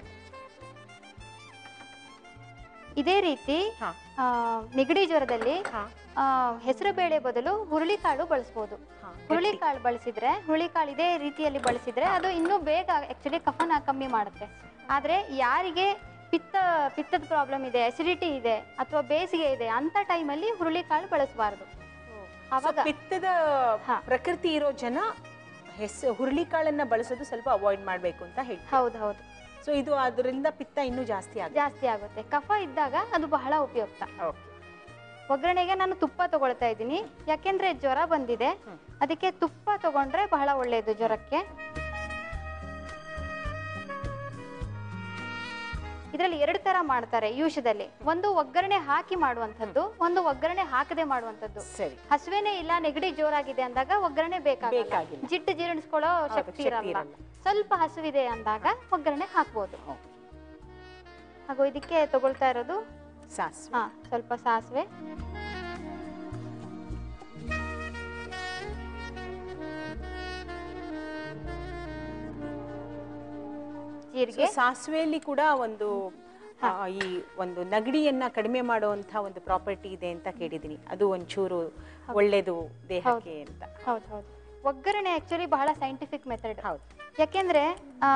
S4: ಇದೇ ರೀತಿ ನೆಗಡಿ ಜ್ವರದಲ್ಲಿ ಹೆಸರು ಬೇಳೆ ಬದಲು ಹುರುಳಿಕಾಳು ಬಳಸ್ಬೋದು. ಹುರುಳಿಕಾಳು ಬಳಸಿದ್ರೆ ಹುರುಳಿಕಾಳು ಇದೇ ರೀತಿಯಲ್ಲಿ ಬಳಸಿದ್ರೆ ಅದು ಇನ್ನೂ ಬೇಗ ಆಕ್ಚುಲಿ ಕಫನ ಕಮ್ಮಿ ಮಾಡುತ್ತೆ. ಆದ್ರೆ ಯಾರಿಗೆ ಪಿತ್ತ ಪಿತ್ತದ ಪ್ರಾಬ್ಲಮ್ ಇದೆ, ಅಸಿಡಿಟಿ ಇದೆ ಅಥವಾ ಬೇಸಿಗೆ ಇದೆ ಅಂತ ಟೈಮಲ್ಲಿ ಹುರುಳಿಕಾಳು ಬಳಸಬಾರದು.
S2: ಅವಾಗ ಪಿತ್ತದ ಪ್ರಕೃತಿ ಇರೋ ಜನ ಹೆಸರು ಹುರುಳಿಕಾಳನ್ನ ಬಳಸೋದು ಸ್ವಲ್ಪ ಅವಾಯ್ಡ್ ಮಾಡಬೇಕು ಅಂತ ಹೇಳಿ.
S4: ಹೌದು ಹೌದು.
S2: ಸೊ ಇದು ಅದರಿಂದ ಪಿತ್ತ ಇನ್ನೂ ಜಾಸ್ತಿ ಆಗುತ್ತೆ.
S4: ಜಾಸ್ತಿ ಆಗುತ್ತೆ. ಕಫ ಇದ್ದಾಗ ಅದು ಬಹಳ ಉಪಯುಕ್ತ. ಒಗ್ಗರಣೆಗೆ ನಾನು ತುಪ್ಪ ತಗೊಳ್ತಾ ಇದ್ದೀನಿ, ಯಾಕೆಂದ್ರೆ ಜ್ವರ ಬಂದಿದೆ. ಅದಕ್ಕೆ ತುಪ್ಪ ತಗೊಂಡ್ರೆ ಬಹಳ ಒಳ್ಳೆಯದು ಜ್ವರಕ್ಕೆ. ಇದರಲ್ಲಿ ಎರಡು ತರ ಮಾಡ್ತಾರೆ ಯೂಶದಲ್ಲಿ. ಒಂದು ಒಗ್ಗರಣೆ ಹಾಕಿ ಮಾಡುವಂತದ್ದು, ಒಂದು ಒಗ್ಗರಣೆ ಹಾಕದೆ ಮಾಡುವಂತದ್ದು. ಹಸುವೆನೇ ಇಲ್ಲ, ನೆಗಡಿ ಜೋರಾಗಿದೆ ಅಂದಾಗ ಒಗ್ಗರಣೆ ಬೇಕಾಗಿಲ್ಲ, ಜಿಟ್ಟು ಜೀರ್ಣಿಸ್ಕೊಳ್ಳೋ ಶಕ್ತಿ ಇರಲ್ಲ. ಸ್ವಲ್ಪ ಹಸುವಿದೆ ಅಂದಾಗ ಒಗ್ಗರಣೆ ಹಾಕ್ಬೋದು. ಹಾಗೂ ಇದಕ್ಕೆ ತಗೊಳ್ತಾ ಇರೋದು
S2: ಸಾಸಿವೆ.
S4: ಹಾ, ಸ್ವಲ್ಪ ಸಾಸಿವೆ, ಜೀರಿಗೆ.
S2: ಸಾಸಿವೆಯಲ್ಲಿ ಕೂಡ ಒಂದು ಈ ಒಂದು ನಗಡಿಯನ್ನ ಕಡಿಮೆ ಮಾಡುವಂತ ಒಂದು ಪ್ರಾಪರ್ಟಿ ಇದೆ ಅಂತ ಕೇಳಿದೀನಿ. ಅದು ಒಂಚೂರು ಒಳ್ಳೇದು ದೇಹಕ್ಕೆ ಅಂತ.
S4: ಹೌದು ಹೌದು. ಒಗ್ಗರಣೆ ಆಕ್ಚುಲಿ ಬಹಳ ಸೈಂಟಿಫಿಕ್ ಮೆಥಡ್.
S2: ಹೌದು.
S4: ಯಾಕೆಂದ್ರೆ ಆ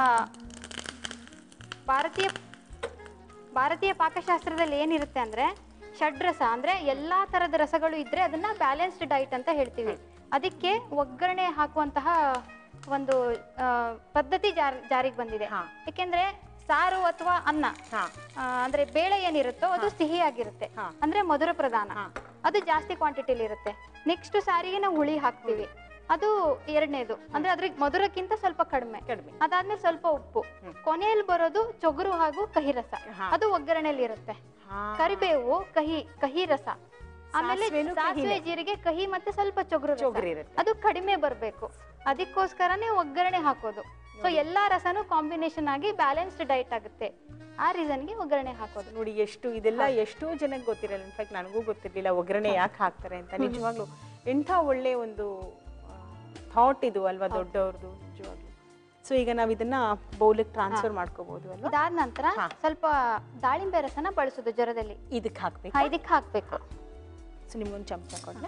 S4: ಭಾರತೀಯ ಭಾರತೀಯ ಪಾಕಶಾಸ್ತ್ರದಲ್ಲಿ ಏನಿರುತ್ತೆ ಅಂದ್ರೆ ಷಡ್ರಸ ಅಂದ್ರೆ ಎಲ್ಲಾ ತರದ ರಸಗಳು ಇದ್ರೆ ಅದನ್ನ ಬ್ಯಾಲೆನ್ಸ್ಡ್ ಡೈಟ್ ಅಂತ ಹೇಳ್ತೀವಿ. ಅದಕ್ಕೆ ಒಗ್ಗರಣೆ ಹಾಕುವಂತಹ ಒಂದು ಪದ್ಧತಿ ಜಾರಿಗೆ ಬಂದಿದೆ. ಯಾಕೆಂದ್ರೆ ಸಾರು ಅಥವಾ ಅನ್ನ ಅಂದ್ರೆ ಬೇಳೆ ಏನಿರುತ್ತೋ ಅದು ಸಿಹಿಯಾಗಿರುತ್ತೆ, ಅಂದ್ರೆ ಮಧುರ ಪ್ರಧಾನ, ಅದು ಜಾಸ್ತಿ ಕ್ವಾಂಟಿಟಿಲಿ ಇರುತ್ತೆ. ನೆಕ್ಸ್ಟ್ ಸಾರಿಗೆ ನಾವು ಹುಳಿ ಹಾಕ್ತಿವಿ, ಅದು ಎರಡನೇದು. ಅಂದ್ರೆ ಅದ್ರ ಮಧುರಕ್ಕಿಂತ ಸ್ವಲ್ಪ ಕಡಿಮೆ ಕಡಿಮೆ ಅದಾದ್ಮೇಲೆ ಸ್ವಲ್ಪ ಉಪ್ಪು, ಕೊನೆಯಲ್ಲಿ ಬರೋದು ಚೊಗುರು ಹಾಗೂ ಕಹಿ ರಸ, ಅದು ಒಗ್ಗರಣೆಯಲ್ಲಿ ಇರುತ್ತೆ. ಕರಿಬೇವು ಕಹಿ ಕಹಿ ರಸ, ಆಮೇಲೆ ಸಾಸಿವೆ ಜೀರಿಗೆ ಕಹಿ ಮತ್ತೆ ಸ್ವಲ್ಪ ಚೊಗುರು ಇರುತ್ತೆ, ಅದು ಕಡಿಮೆ ಬರ್ಬೇಕು. ಅದಕ್ಕೋಸ್ಕರನೇ ಒಗ್ಗರಣೆ ಹಾಕೋದು. ಸೊ ಎಲ್ಲಾ ರಸನು ಕಾಂಬಿನೇಷನ್ ಆಗಿ ಬ್ಯಾಲೆನ್ಸ್ಡ್ ಡೈಟ್ ಆಗುತ್ತೆ. ಆ ರೀಸನ್ಗೆ ಒಗ್ಗರಣೆ ಹಾಕೋದು.
S2: ನೋಡಿ ಎಷ್ಟು ಇದೆಲ್ಲ ಎಷ್ಟೋ ಜನಕ್ಕೆ ಗೊತ್ತಿರಲ್ಲ. ಇನ್ಫ್ಯಾಕ್ಟ್ ನನಗೂ ಗೊತ್ತಿರ್ಲಿಲ್ಲ ಒಗ್ಗರಣೆ ಯಾಕೆ ಹಾಕ್ತಾರೆ ಅಂತ. ನಿಜವಾಗ್ಲೂ ಎಂಥ ಒಳ್ಳೆ ಒಂದು ಥಾಟ್ ಇದು ಅಲ್ವಾ ದೊಡ್ಡವ್ರದ್ದು, ನಿಜವಾಗ್ಲೂ. ಸೊ ಈಗ ನಾವು ಇದನ್ನ ಬೌಲಿಗೆ ಟ್ರಾನ್ಸ್ಫರ್ ಮಾಡ್ಕೋಬಹುದು ಅಲ್ವಾ?
S4: ಅದಾದ ನಂತರ ಸ್ವಲ್ಪ ದಾಳಿಂಬೆ ರಸನ ಬಳಸೋದು ಜ್ವರದಲ್ಲಿ.
S2: ಇದಕ್ಕೆ ಹಾಕ್ಬೇಕು.
S4: ಇದಕ್ಕೆ ಹಾಕ್ಬೇಕು.
S2: ಸೊ ನಿಮ್ಗೊಂದು ಚಮಚ ಕೊಡ್ಲಾ?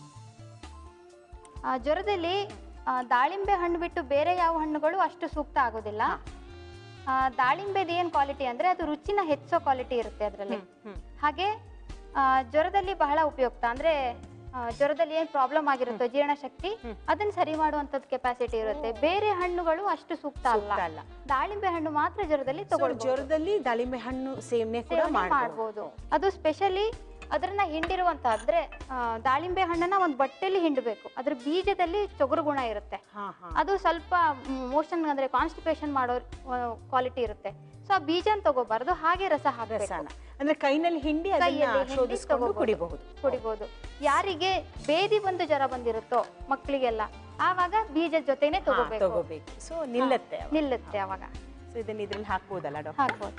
S4: ಜ್ವರದಲ್ಲಿ ದಾಳಿಂಬೆ ಹಣ್ಣು ಬಿಟ್ಟು ಬೇರೆ ಯಾವ ಹಣ್ಣುಗಳು ಅಷ್ಟು ಸೂಕ್ತ ಆಗೋದಿಲ್ಲ. ದಾಳಿಂಬೆದ ಏನ್ ಕ್ವಾಲಿಟಿ ಅಂದ್ರೆ ಅದು ರುಚಿನ ಹೆಚ್ಚೋ ಕ್ವಾಲಿಟಿ ಇರುತ್ತೆ ಅದರಲ್ಲಿ. ಹಾಗೆ ಜ್ವರದಲ್ಲಿ ಬಹಳ ಉಪಯುಕ್ತ. ಅಂದ್ರೆ ಜ್ವರದಲ್ಲಿ ಏನ್ ಪ್ರಾಬ್ಲಮ್ ಆಗಿರುತ್ತೋ ಜೀರ್ಣಶಕ್ತಿ ಅದನ್ನ ಸರಿ ಮಾಡುವಂತದ್ ಕೆಪಾಸಿಟಿ ಇರುತ್ತೆ. ಬೇರೆ ಹಣ್ಣುಗಳು ಅಷ್ಟು ಸೂಕ್ತ ಅಲ್ಲ. ದಾಳಿಂಬೆ ಹಣ್ಣು ಮಾತ್ರ ಜ್ವರದಲ್ಲಿ ತಗೊಳ್ಬಹುದು.
S2: ಜ್ವರದಲ್ಲಿ ದಾಳಿಂಬೆ ಹಣ್ಣು ಸೇವನೆ ಕೂಡ ಮಾಡಬಹುದು.
S4: ಅದು ಸ್ಪೆಷಲಿ ಅದನ್ನ ಹಿಂಡಿರುವಂತ ಅಂದ್ರೆ ದಾಳಿಂಬೆ ಹಣ್ಣನ್ನ ಒಂದ್ ಬಟ್ಟೆಲಿ ಹಿಂಡಬೇಕು. ಅದ್ರ ಬೀಜದಲ್ಲಿ ಚೊಗುರು ಗುಣ ಇರುತ್ತೆ, ಅದು ಸ್ವಲ್ಪ ಮೋಷನ್ ಅಂದ್ರೆ ಕಾನ್ಸ್ಟಿಪೇಷನ್ ಮಾಡೋ ಕ್ವಾಲಿಟಿ ಇರುತ್ತೆ. ಸೊ ಆ ಬೀಜನ ತಗೋಬಾರ್ದು, ಹಾಗೆ ರಸ ಹಾಕಬೇಕು.
S2: ರಸನ ಅಂದ್ರೆ ಕೈನಲ್ಲಿ ಹಿಂಡಿ ಅದನ್ನ
S4: ಕೈಯಲ್ಲಿ ಹಿಂಡಿ
S2: ಶೋಧಿಸ್ಕೊಂಡು
S4: ತಗೋಬಹುದು,
S2: ಕುಡಿಬಹುದು.
S4: ಕುಡಿಬಹುದು. ಯಾರಿಗೆ ಬೇದಿ ಬಂದು ಜ್ವರ ಬಂದಿರುತ್ತೋ ಮಕ್ಕಳಿಗೆಲ್ಲ, ಆವಾಗ ಬೀಜದ ಜೊತೆನೆ ತಗೋಬೇಕು,
S2: ತಗೋಬೇಕು. ಸೊ ನಿಲ್ಲತ್ತೆ ಅವಾಗ.
S4: ನಿಲ್ಲುತ್ತೆ ಅವಾಗ.
S2: ಸೊ ಇದನ್ನ ಇದ್ರಲ್ಲಿ ಹಾಕ್ಬೋದಲ್ಲ ಡಾಕ್ಟರ್?
S4: ಹಾಕ್ಬೋದು.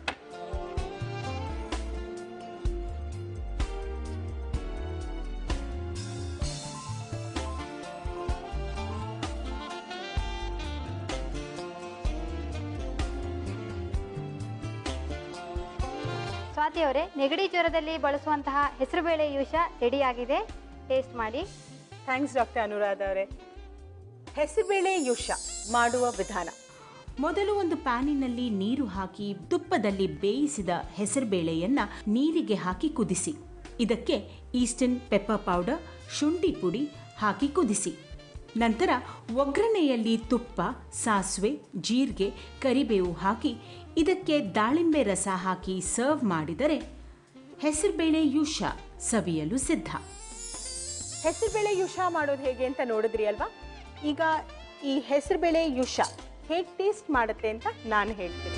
S4: ಸ್ವಾತಿ ಅವರೇ, ನೆಗಡಿ ಜ್ವರದಲ್ಲಿ ಬಳಸುವಂತಹ ಹೆಸರುಬೇಳೆ ಯೂಷ ರೆಡಿ ಆಗಿದೆ, ಟೇಸ್ಟ್ ಮಾಡಿ.
S2: ಥ್ಯಾಂಕ್ಸ್ ಡಾಕ್ಟರ್ ಅನುರಾಧ ಅವರೇ. ಹೆಸರುಬೇಳೆ ಯೂಷ ಮಾಡುವ ವಿಧಾನ:
S5: ಮೊದಲು ಒಂದು ಪ್ಯಾನಿನಲ್ಲಿ ನೀರು ಹಾಕಿ ತುಪ್ಪದಲ್ಲಿ ಬೇಯಿಸಿದ ಹೆಸರುಬೇಳೆಯನ್ನ ನೀರಿಗೆ ಹಾಕಿ ಕುದಿಸಿ. ಇದಕ್ಕೆ ಈಸ್ಟರ್ನ್ ಪೆಪ್ಪರ್ ಪೌಡರ್, ಶುಂಠಿ ಪುಡಿ ಹಾಕಿ ಕುದಿಸಿ. ನಂತರ ಒಗ್ಗರಣೆಯಲ್ಲಿ ತುಪ್ಪ, ಸಾಸಿವೆ, ಜೀರಿಗೆ, ಕರಿಬೇವು ಹಾಕಿ ಇದಕ್ಕೆ ದಾಳಿಂಬೆ ರಸ ಹಾಕಿ ಸರ್ವ್ ಮಾಡಿದರೆ ಹೆಸರುಬೇಳೆ ಯೂಷ ಸವಿಯಲು ಸಿದ್ಧ.
S2: ಹೆಸರುಬೇಳೆ ಯೂಷ ಮಾಡೋದು ಹೇಗೆ ಅಂತ ನೋಡಿದ್ರಿ ಅಲ್ವಾ? ಈಗ ಈ ಹೆಸರುಬೇಳೆ ಯೂಷ ಹೇಗೆ ಟೇಸ್ಟ್ ಮಾಡುತ್ತೆ ಅಂತ ನಾನು ಹೇಳ್ತೀನಿ.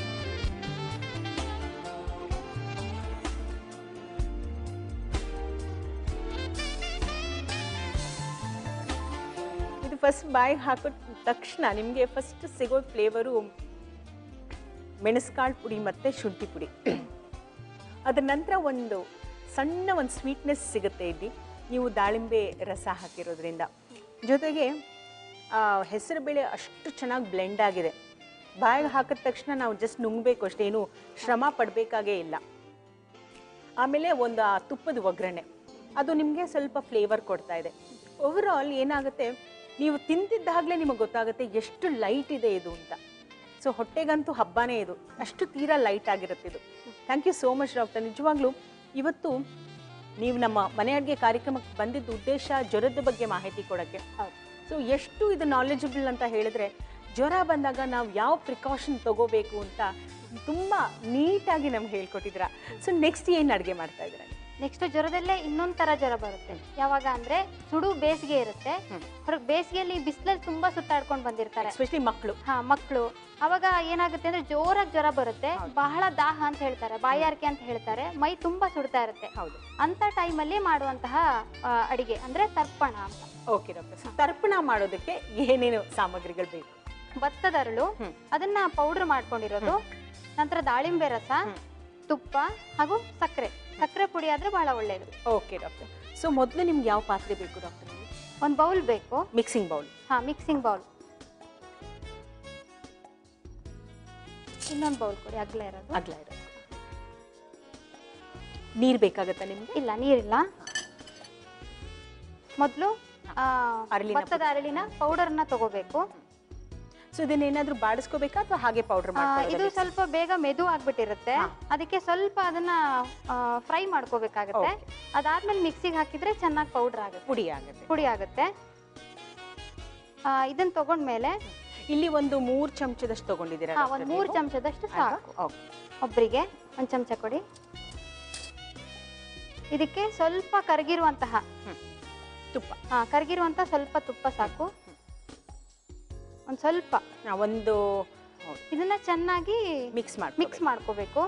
S2: ಇದು ಫಸ್ಟ್ ಬಾಯಿಗೆ ಹಾಕೋ ತಕ್ಷಣ ನಿಮಗೆ ಫಸ್ಟ್ ಸಿಗೋ ಫ್ಲೇವರು ಮೆಣಸ್ಕಾಳು ಪುಡಿ ಮತ್ತು ಶುಂಠಿ ಪುಡಿ. ಅದರ ನಂತರ ಒಂದು ಸಣ್ಣ ಒಂದು ಸ್ವೀಟ್ನೆಸ್ ಸಿಗುತ್ತೆ ಇಲ್ಲಿ, ನೀವು ದಾಳಿಂಬೆ ರಸ ಹಾಕಿರೋದ್ರಿಂದ. ಜೊತೆಗೆ ಹೆಸರುಬೇಳೆ ಅಷ್ಟು ಚೆನ್ನಾಗಿ ಬ್ಲೆಂಡ್ ಆಗಿದೆ. ಬಾಯಿಗೆ ಹಾಕಿದ ತಕ್ಷಣ ನಾವು ಜಸ್ಟ್ ನುಂಗಬೇಕು ಅಷ್ಟೇ, ಏನು ಶ್ರಮ ಪಡಬೇಕಾಗೇ ಇಲ್ಲ. ಆಮೇಲೆ ಒಂದು ಆ ತುಪ್ಪದ ಒಗ್ಗರಣೆ ಅದು ನಿಮಗೆ ಸ್ವಲ್ಪ ಫ್ಲೇವರ್ ಕೊಡ್ತಾ ಇದೆ. ಓವರ್ ಆಲ್ ಏನಾಗುತ್ತೆ, ನೀವು ತಿಂತಿದ್ದಾಗಲೇ ನಿಮಗೆ ಗೊತ್ತಾಗುತ್ತೆ ಎಷ್ಟು ಲೈಟ್ ಇದೆ ಇದು ಅಂತ. ಸೊ ಹೊಟ್ಟೆಗಂತೂ ಹಬ್ಬನೇ ಇದು, ಅಷ್ಟು ತೀರಾ ಲೈಟ್ ಆಗಿರುತ್ತೆ ಇದು. Thank you so much doctor. ನಿಜವಾಗ್ಲೂ ಇವತ್ತು ನೀವು ನಮ್ಮ ಮನೆ ಅಡುಗೆ ಕಾರ್ಯಕ್ರಮಕ್ಕೆ ಬಂದಿದ್ದ ಉದ್ದೇಶ ಜ್ವರದ ಬಗ್ಗೆ ಮಾಹಿತಿ ಕೊಡೋಕ್ಕೆ. ಸೊ ಎಷ್ಟು ಇದು ನಾಲೆಜಬಲ್ ಅಂತ ಹೇಳಿದ್ರೆ, ಜ್ವರ ಬಂದಾಗ ನಾವು ಯಾವ ಪ್ರಿಕಾಷನ್ ತಗೋಬೇಕು ಅಂತ ತುಂಬ ನೀಟಾಗಿ ನಮ್ಗೆ ಹೇಳ್ಕೊಟ್ಟಿದ್ದೀರಾ. ಸೊ ನೆಕ್ಸ್ಟ್ ಏನು ಅಡುಗೆ ಮಾಡ್ತಾ ಇದ್ದೀರಾ?
S4: ನೆಕ್ಸ್ಟ್ ಜ್ವರದಲ್ಲೇ ಇನ್ನೊಂದು ತರ ಜ್ವರ ಬರುತ್ತೆ. ಯಾವಾಗ ಅಂದ್ರೆ ಸುಡು ಬೇಸಿಗೆ ಇರುತ್ತೆ, ಹೊರಗೆ ಬೇಸಿಗೆಯಲ್ಲಿ ಬಿಸಿಲಲ್ಲಿ ತುಂಬಾ ಸುತ್ತಾಡ್ಕೊಂಡು ಬಂದಿರ್ತಾರೆ,
S2: ಎಸ್ಪೆಷಲಿ ಮಕ್ಕಳು.
S4: ಹಾ ಮಕ್ಕಳು. ಅವಾಗ ಏನಾಗುತ್ತೆ ಅಂದ್ರೆ ಜೋರಾಗಿ ಜ್ವರ ಬರುತ್ತೆ, ಬಹಳ ದಾಹ ಅಂತ ಹೇಳ್ತಾರೆ, ಬಾಯಾರಿಕೆ ಅಂತ ಹೇಳ್ತಾರೆ, ಮೈ ತುಂಬಾ ಸುಡ್ತಾ ಇರುತ್ತೆ.
S2: ಹೌದು,
S4: ಅಂತ ಟೈಮಲ್ಲಿ ಮಾಡುವಂತಹ ಅಡಿಗೆ ಅಂದ್ರೆ ತರ್ಪಣ ಅಂತ.
S2: Okay doctor. ಸೊ ತರ್ಪಣ ಮಾಡೋದಕ್ಕೆ ಏನೇನು ಸಾಮಗ್ರಿಗಳು ಬೇಕು?
S4: ಭತ್ತದ ಅರಳು, ಅದನ್ನ ಪೌಡರ್ ಮಾಡ್ಕೊಂಡಿರೋದು, ನಂತರ ದಾಳಿಂಬೆ ರಸ, ತುಪ್ಪ ಹಾಗೂ ಸಕ್ಕರೆ. ಸಕ್ಕರೆ ಪುಡಿ ಆದ್ರೆ ಬಹಳ ಒಳ್ಳೇದು.
S2: Okay doctor. ಸೊ ಮೊದಲು ನಿಮ್ಗೆ ಯಾವ ಪಾತ್ರೆ ಬೇಕು ಡಾಕ್ಟರ್?
S4: ಒಂದು ಬೌಲ್ ಬೇಕು,
S2: ಮಿಕ್ಸಿಂಗ್ ಬೌಲ್.
S4: ಹಾ ಮಿಕ್ಸಿಂಗ್ ಬೌಲ್. ಇನ್ನೊಂದು ಬೌಲ್ ಕೊಡಿ, ಅಗ್ಲ ಇರೋದು.
S2: ಅಗ್ಲ ಇರೋದು. ನೀರು ಬೇಕಾಗತ್ತಾ ನಿಮ್ಗೆ?
S4: ಇಲ್ಲ, ನೀರಿಲ್ಲ. ಮೊದಲು ಭತ್ತದ ಅರಳಿನ ಪೌಡರ್ನ ತಗೋಬೇಕು.
S2: ಸೊ ಇದನ್ನೇನಾದ್ರೂ ಬಾಡಿಸ್ಕೋಬೇಕಾ ಅಥವಾ ಹಾಗೆ ಪೌಡರ್ ಮಾಡ್ಕೊಳ್ಳೋದಾ?
S4: ಇದು ಸ್ವಲ್ಪ ಬೇಗ ಮೆದು ಆಗ್ಬಿಟ್ಟಿರುತ್ತೆ, ಅದಕ್ಕೆ ಸ್ವಲ್ಪ ಅದನ್ನ ಫ್ರೈ ಮಾಡ್ಕೋಬೇಕಾಗತ್ತೆ. ಅದಾದ್ಮೇಲೆ ಮಿಕ್ಸಿಗೆ ಹಾಕಿದ್ರೆ ಚೆನ್ನಾಗಿ ಪೌಡರ್ ಆಗುತ್ತೆ,
S2: ಪುಡಿ ಆಗುತ್ತೆ.
S4: ಪುಡಿ ಆಗುತ್ತೆ. ಇದನ್ನ ತಗೊಂಡ್ಮೇಲೆ
S2: ಇಲ್ಲಿ ಒಂದು ಮೂರು ಚಮಚದಷ್ಟು ತಗೊಂಡಿದ್ದೀರಾ?
S4: ಒಂದು ಮೂರು ಚಮಚದಷ್ಟು ಸಾಕು ಒಬ್ಬರಿಗೆ. ಒಂದು ಚಮಚ ಕೊಡಿ. ಇದಕ್ಕೆ ಸ್ವಲ್ಪ ಕರಗಿರುವಂತಹ
S2: ತುಪ್ಪ,
S4: ಹಾ ಕರಗಿರುವಂತಹ ಸ್ವಲ್ಪ ತುಪ್ಪ ಸಾಕು. ಒಂದು ಸ್ವಲ್ಪ
S2: ಒಂದು
S4: ಇದನ್ನ ಚೆನ್ನಾಗಿ
S2: ಮಿಕ್ಸ್ ಮಾಡಿ
S4: ಮಿಕ್ಸ್ ಮಾಡ್ಕೋಬೇಕು.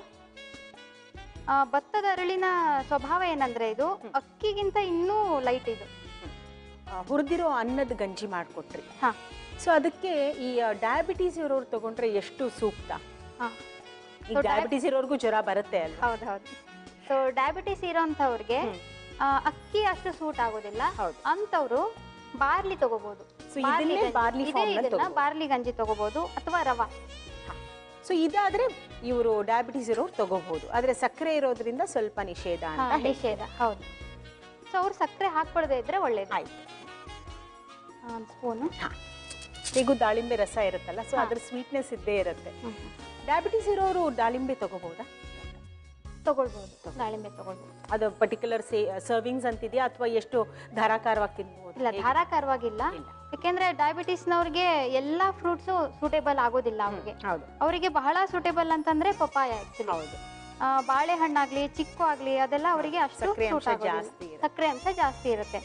S4: ಭತ್ತದ ಅರಳಿನ ಸ್ವಭಾವ ಏನಂದ್ರೆ ಇದು ಅಕ್ಕಿಗಿಂತ ಇನ್ನೂ ಲೈಟ್. ಇದು
S2: ಹುರಿದಿರೋ ಅನ್ನದ ಗಂಜಿ ಮಾಡಿಕೊಟ್ರಿ.
S4: ಹಾ
S2: ಸೊ ಅದಕ್ಕೆ ಈ ಡಯಾಬಿಟೀಸ್ ಇರೋರು ತಗೊಂಡ್ರೆ ಎಷ್ಟು ಸೂಕ್ತ?
S4: ಹಾ
S2: ಈ ಡಯಾಬಿಟೀಸ್ ಇರೋರ್ಗೂ ಜ್ವರ ಬರುತ್ತೆ ಅಲ್ವಾ?
S4: ಹೌದೌದು. ಸೊ ಡಯಾಬಿಟೀಸ್ ಇರೋಂಥವ್ರಿಗೆ ಅಕ್ಕಿ ಅಷ್ಟು ಸೂಟ್ ಆಗೋದಿಲ್ಲ. ಅಂತವ್ರು ಬಾರ್ಲಿ ತಗೋಬಹುದು. ಬಾರ್ಲಿ ಗಂಜಿ ತಗೋಬಹುದು ಅಥವಾ ರವಾ.
S2: ಸೊ ಇದಾದ್ರೆ ಇವರು ಡಯಾಬಿಟೀಸ್ ಇರೋರು ತಗೋಬಹುದು, ಆದ್ರೆ ಸಕ್ಕರೆ ಇರೋದ್ರಿಂದ ಸ್ವಲ್ಪ ನಿಷೇಧ ಅಂತ.
S4: ನಿಷೇಧ, ಹೌದು. ಸೊ ಅವ್ರು ಸಕ್ಕರೆ ಹಾಕೊಳ್ದೇ ಇದ್ರೆ ಒಳ್ಳೇದು.
S2: ಆಯ್ತು.
S4: ಒಂದು ಸ್ಪೂನು.
S2: ಹೇಗೂ ದಾಳಿಂಬೆ ರಸ ಇರುತ್ತಲ್ಲ, ಸೊ ಅದ್ರ ಸ್ವೀಟ್ನೆಸ್ ಇದ್ದೇ ಇರುತ್ತೆ. ಡಯಾಬಿಟೀಸ್ ಇರೋರು ದಾಳಿಂಬೆ ತಗೋಬಹುದಾ?
S4: ತಗೊಳ್ಬಹುದು, ದಾಳಿಂಬೆ ತಗೊಳ್ಬಹುದು.
S2: ಅದು ಪರ್ಟಿಕ್ಯುಲರ್ ಸರ್ವಿಂಗ್ಸ್ ಅಂತಿದೆಯಾ ಅಥವಾ ಎಷ್ಟು ಧಾರಾಕಾರವಾಗಿ ತಿನ್ಬಹುದು?
S4: ಇಲ್ಲ, ಧಾರಾಕಾರವಾಗಿಲ್ಲ. ಯಾಕೆಂದ್ರೆ ಡಯಾಬಿಟೀಸ್ನವ್ರಿಗೆ ಎಲ್ಲಾ ಫ್ರೂಟ್ಸು ಸೂಟೇಬಲ್ ಆಗೋದಿಲ್ಲ. ಅವ್ರಿಗೆ ಅವರಿಗೆ ಬಹಳ ಸೂಟೇಬಲ್ ಅಂತಂದ್ರೆ ಪಪಾಯ. ಆಕ್ಚುಲಿ ಹೌದು, ಬಾಳೆಹಣ್ಣಾಗ್ಲಿ ಚಿಕ್ಕು ಆಗ್ಲಿ ಅದೆಲ್ಲ ಅವರಿಗೆ ಅಷ್ಟು ಸಕ್ಕರೆ ಅಂಶ ಜಾಸ್ತಿ ಇರುತ್ತೆ.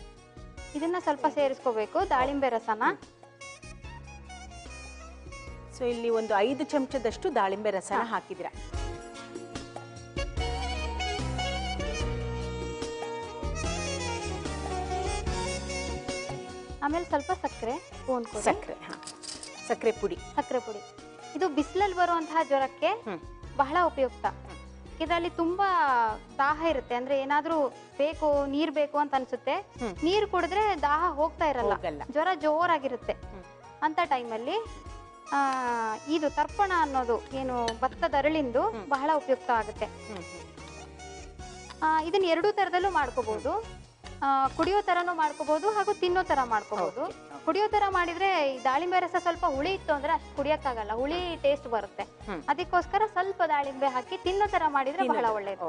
S4: ಇದನ್ನ ಸ್ವಲ್ಪ ಸೇರಿಸ್ಕೋಬೇಕು, ದಾಳಿಂಬೆ ರಸನ.
S2: ಸೊ ಇಲ್ಲಿ ಒಂದು ಐದು ಚಮಚದಷ್ಟು ದಾಳಿಂಬೆ ರಸನ ಹಾಕಿದ್ದೀರಾ.
S4: ಆಮೇಲೆ ಸ್ವಲ್ಪ ಸಕ್ಕರೆ ಸ್ಪೂನ್ ಕೊಡಿ.
S2: ಸಕ್ಕರೆ ಹಾಂ ಸಕ್ಕರೆ ಪುಡಿ.
S4: ಸಕ್ಕರೆ ಪುಡಿ ಇದು ಬಿಸಿಲಲ್ಲಿ ಬರುವಂತಹ ಜ್ವರಕ್ಕೆ ಬಹಳ ಉಪಯುಕ್ತ. ಇದರಲ್ಲಿ ತುಂಬಾ ದಾಹ ಇರುತ್ತೆ, ಅಂದ್ರೆ ಏನಾದ್ರೂ ಬೇಕು ನೀರ್ ಬೇಕು ಅಂತ ಅನ್ಸುತ್ತೆ, ನೀರ್ ಕುಡಿದ್ರೆ ದಾಹ ಹೋಗ್ತಾ ಇರಲ್ಲ, ಜ್ವರ ಜೋರಾಗಿರುತ್ತೆ. ಅಂತ ಟೈಮಲ್ಲಿ ಆ ಇದು ತರ್ಪಣ ಅನ್ನೋದು ಏನು ಭತ್ತದ ಅರಳಿಂದು ಬಹಳ ಉಪಯುಕ್ತ ಆಗುತ್ತೆ. ಇದನ್ನ ಎರಡೂ ತರದಲ್ಲೂ ಮಾಡ್ಕೋಬಹುದು. ಕುಡಿಯೋ ತರನು ಮಾಡ್ಕೋಬಹುದು ಹಾಗೂ ತಿನ್ನೋ ತರ ಮಾಡ್ಕೋಬಹುದು. ಕುಡಿಯೋ ತರ ಮಾಡಿದ್ರೆ ಈ ದಾಳಿಂಬೆ ರಸ ಸ್ವಲ್ಪ ಹುಳಿ ಇತ್ತು ಅಂದ್ರೆ ಅಷ್ಟು ಕುಡಿಯಕ್ಕಾಗಲ್ಲ, ಹುಳಿ ಟೇಸ್ಟ್ ಬರುತ್ತೆ. ಅದಕ್ಕೋಸ್ಕರ ಸ್ವಲ್ಪ ದಾಳಿಂಬೆ ಹಾಕಿ ತಿನ್ನೋ ತರ ಮಾಡಿದ್ರೆ ಬಹಳ ಒಳ್ಳೇದು.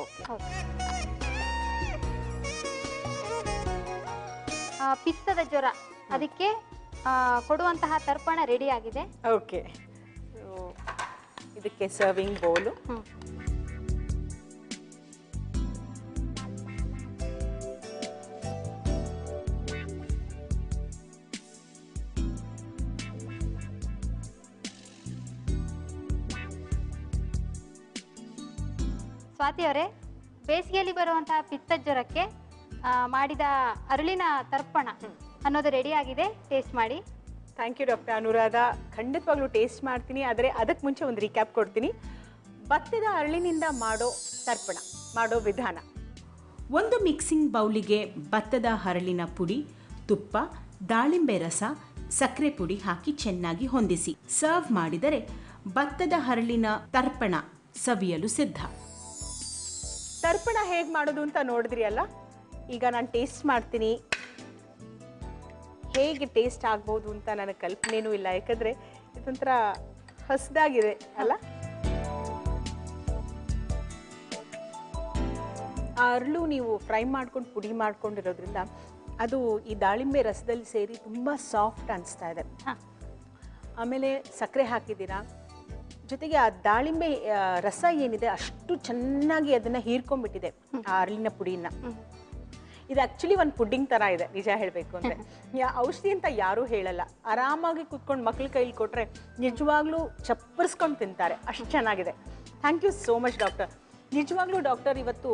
S4: ಪಿತ್ತದ ಜ್ವರ ಅದಕ್ಕೆ ಕೊಡುವಂತಹ ತರ್ಪಣ ರೆಡಿ ಆಗಿದೆ.
S2: ಓಕೆ, ಇದಕ್ಕೆ ಸರ್ವಿಂಗ್ ಬೌಲು.
S4: ಸ್ವಾತಿ ಅವರೇ, ಬೇಸಿಗೆಯಲ್ಲಿ ಬರುವಂತಹ ಪಿತ್ತ ಜ್ವರಕ್ಕೆ ಮಾಡಿದ ಅರಳಿನ ತರ್ಪಣ ಅನ್ನೋದು ರೆಡಿ ಆಗಿದೆ. ಟೇಸ್ಟ್ ಮಾಡಿ.
S2: Thank you doctor Anuradha. ಖಂಡಿತವಾಗ್ಲೂ ಟೇಸ್ಟ್ ಮಾಡ್ತೀನಿ. ಆದರೆ ಅದಕ್ಕೆ ಮುಂಚೆ ಒಂದು ರೀಕ್ಯಾಪ್ ಕೊಡ್ತೀನಿ. ಭತ್ತದ ಅರಳಿನಿಂದ ಮಾಡೋ ತರ್ಪಣ ಮಾಡೋ ವಿಧಾನ.
S5: ಒಂದು ಮಿಕ್ಸಿಂಗ್ ಬೌಲಿಗೆ ಭತ್ತದ ಹರಳಿನ ಪುಡಿ, ತುಪ್ಪ, ದಾಳಿಂಬೆ ರಸ, ಸಕ್ಕರೆ ಪುಡಿ ಹಾಕಿ ಚೆನ್ನಾಗಿ ಹೊಂದಿಸಿ ಸರ್ವ್ ಮಾಡಿದರೆ ಭತ್ತದ ಹರಳಿನ ತರ್ಪಣ ಸವಿಯಲು ಸಿದ್ಧ.
S2: ತರ್ಪಣ ಹೇಗೆ ಮಾಡೋದು ಅಂತ ನೋಡಿದ್ರಿ ಅಲ್ಲ. ಈಗ ನಾನು ಟೇಸ್ಟ್ ಮಾಡ್ತೀನಿ. ಹೇಗೆ ಟೇಸ್ಟ್ ಆಗ್ಬೋದು ಅಂತ ನನಗೆ ಕಲ್ಪನೆನೂ ಇಲ್ಲ, ಯಾಕಂದರೆ ಇದೊಂಥರ ಹೊಸದಾಗಿದೆ ಅಲ್ಲ. ಆ ಅರಳು ನೀವು ಫ್ರೈ ಮಾಡ್ಕೊಂಡು ಪುಡಿ ಮಾಡ್ಕೊಂಡಿರೋದ್ರಿಂದ ಅದು ಈ ದಾಳಿಂಬೆ ರಸದಲ್ಲಿ ಸೇರಿ ತುಂಬ ಸಾಫ್ಟ್ ಅನಿಸ್ತಾ ಇದೆ. ಆಮೇಲೆ ಸಕ್ಕರೆ ಹಾಕಿದ್ದೀರಾ, ಜೊತೆಗೆ ಆ ದಾಳಿಂಬೆ ರಸ ಏನಿದೆ ಅಷ್ಟು ಚೆನ್ನಾಗಿ ಅದನ್ನು ಹೀರ್ಕೊಂಡ್ಬಿಟ್ಟಿದೆ ಆ ಅರಳಿನ ಪುಡಿನ. ಇದು ಆ್ಯಕ್ಚುಲಿ ಒಂದು ಪುಡ್ಡಿಂಗ್ ಥರ ಇದೆ ನಿಜ ಹೇಳಬೇಕು ಅಂದರೆ. ಔಷಧಿ ಅಂತ ಯಾರೂ ಹೇಳಲ್ಲ. ಆರಾಮಾಗಿ ಕೂತ್ಕೊಂಡು ಮಕ್ಳ ಕೈಲಿ ಕೊಟ್ಟರೆ ನಿಜವಾಗ್ಲೂ ಚಪ್ಪರಿಸ್ಕೊಂಡು ತಿಂತಾರೆ, ಅಷ್ಟು ಚೆನ್ನಾಗಿದೆ. Thank you so much doctor. ನಿಜವಾಗ್ಲೂ ಡಾಕ್ಟರ್, ಇವತ್ತು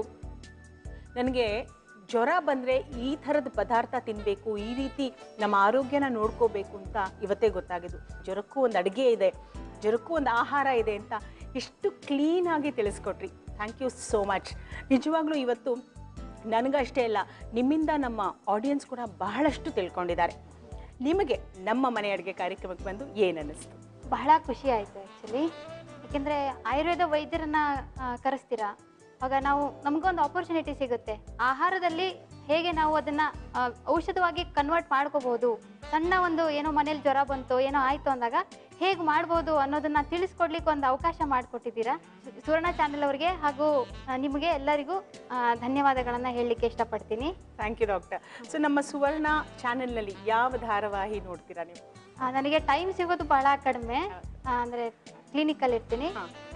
S2: ನನಗೆ ಜ್ವರ ಬಂದರೆ ಈ ಥರದ ಪದಾರ್ಥ ತಿನ್ನಬೇಕು, ಈ ರೀತಿ ನಮ್ಮ ಆರೋಗ್ಯನ ನೋಡ್ಕೋಬೇಕು ಅಂತ ಇವತ್ತೇ ಗೊತ್ತಾಗಿದ್ದು. ಜ್ವರಕ್ಕೂ ಒಂದು ಅಡುಗೆ ಇದೆ, ಜ್ವರಕ್ಕೂ ಒಂದು ಆಹಾರ ಇದೆ ಅಂತ ಇಷ್ಟು ಕ್ಲೀನಾಗಿ ತಿಳಿಸ್ಕೊಟ್ರಿ. Thank you so much. ನಿಜವಾಗ್ಲೂ ಇವತ್ತು ನನಗಷ್ಟೇ ಇಲ್ಲ, ನಿಮ್ಮಿಂದ ನಮ್ಮ ಆಡಿಯನ್ಸ್ ಕೂಡ ಬಹಳಷ್ಟು ತಿಳ್ಕೊಂಡಿದ್ದಾರೆ. ನಿಮಗೆ ನಮ್ಮ ಮನೆ ಅಡುಗೆ ಕಾರ್ಯಕ್ರಮಕ್ಕೆ ಬಂದು ಏನು ಅನ್ನಿಸ್ತು?
S4: ಬಹಳ ಖುಷಿ ಆಯಿತು ಆ್ಯಕ್ಚುಲಿ. ಯಾಕೆಂದರೆ ಆಯುರ್ವೇದ ವೈದ್ಯರನ್ನ ಕರೆಸ್ತೀರಾ, ಆಗ ನಾವು ನಮಗೊಂದು ಆಪರ್ಚುನಿಟಿ ಸಿಗುತ್ತೆ. ಆಹಾರದಲ್ಲಿ ಹೇಗೆ ನಾವು ಅದನ್ನು ಔಷಧವಾಗಿ ಕನ್ವರ್ಟ್ ಮಾಡ್ಕೋಬೋದು, ಸಣ್ಣ ಒಂದು ಏನೋ ಮನೇಲಿ ಜ್ವರ ಬಂತು ಏನೋ ಆಯಿತು ಅಂದಾಗ ಹೇಗೆ ಮಾಡ್ಬೋದು ಅನ್ನೋದನ್ನು ತಿಳಿಸ್ಕೊಡ್ಲಿಕ್ಕೆ ಒಂದು ಅವಕಾಶ ಮಾಡಿಕೊಟ್ಟಿದ್ದೀರಾ. ಸುವರ್ಣ ಚಾನೆಲ್ ಅವರಿಗೆ ಹಾಗೂ ನಿಮಗೆ ಎಲ್ಲರಿಗೂ ಧನ್ಯವಾದಗಳನ್ನು ಹೇಳಲಿಕ್ಕೆ ಇಷ್ಟಪಡ್ತೀನಿ.
S2: Thank you doctor. ಸೊ ನಮ್ಮ ಸುವರ್ಣ ಚಾನೆಲ್ನಲ್ಲಿ ಯಾವ ಧಾರಾವಾಹಿ ನೋಡ್ತೀರಾ ನೀವು?
S4: ನನಗೆ ಟೈಮ್ ಸಿಗೋದು ಭಾಳ ಕಡಿಮೆ, ಅಂದರೆ ಕ್ಲಿನಿಕಲ್ಲಿ ಇರ್ತೀನಿ.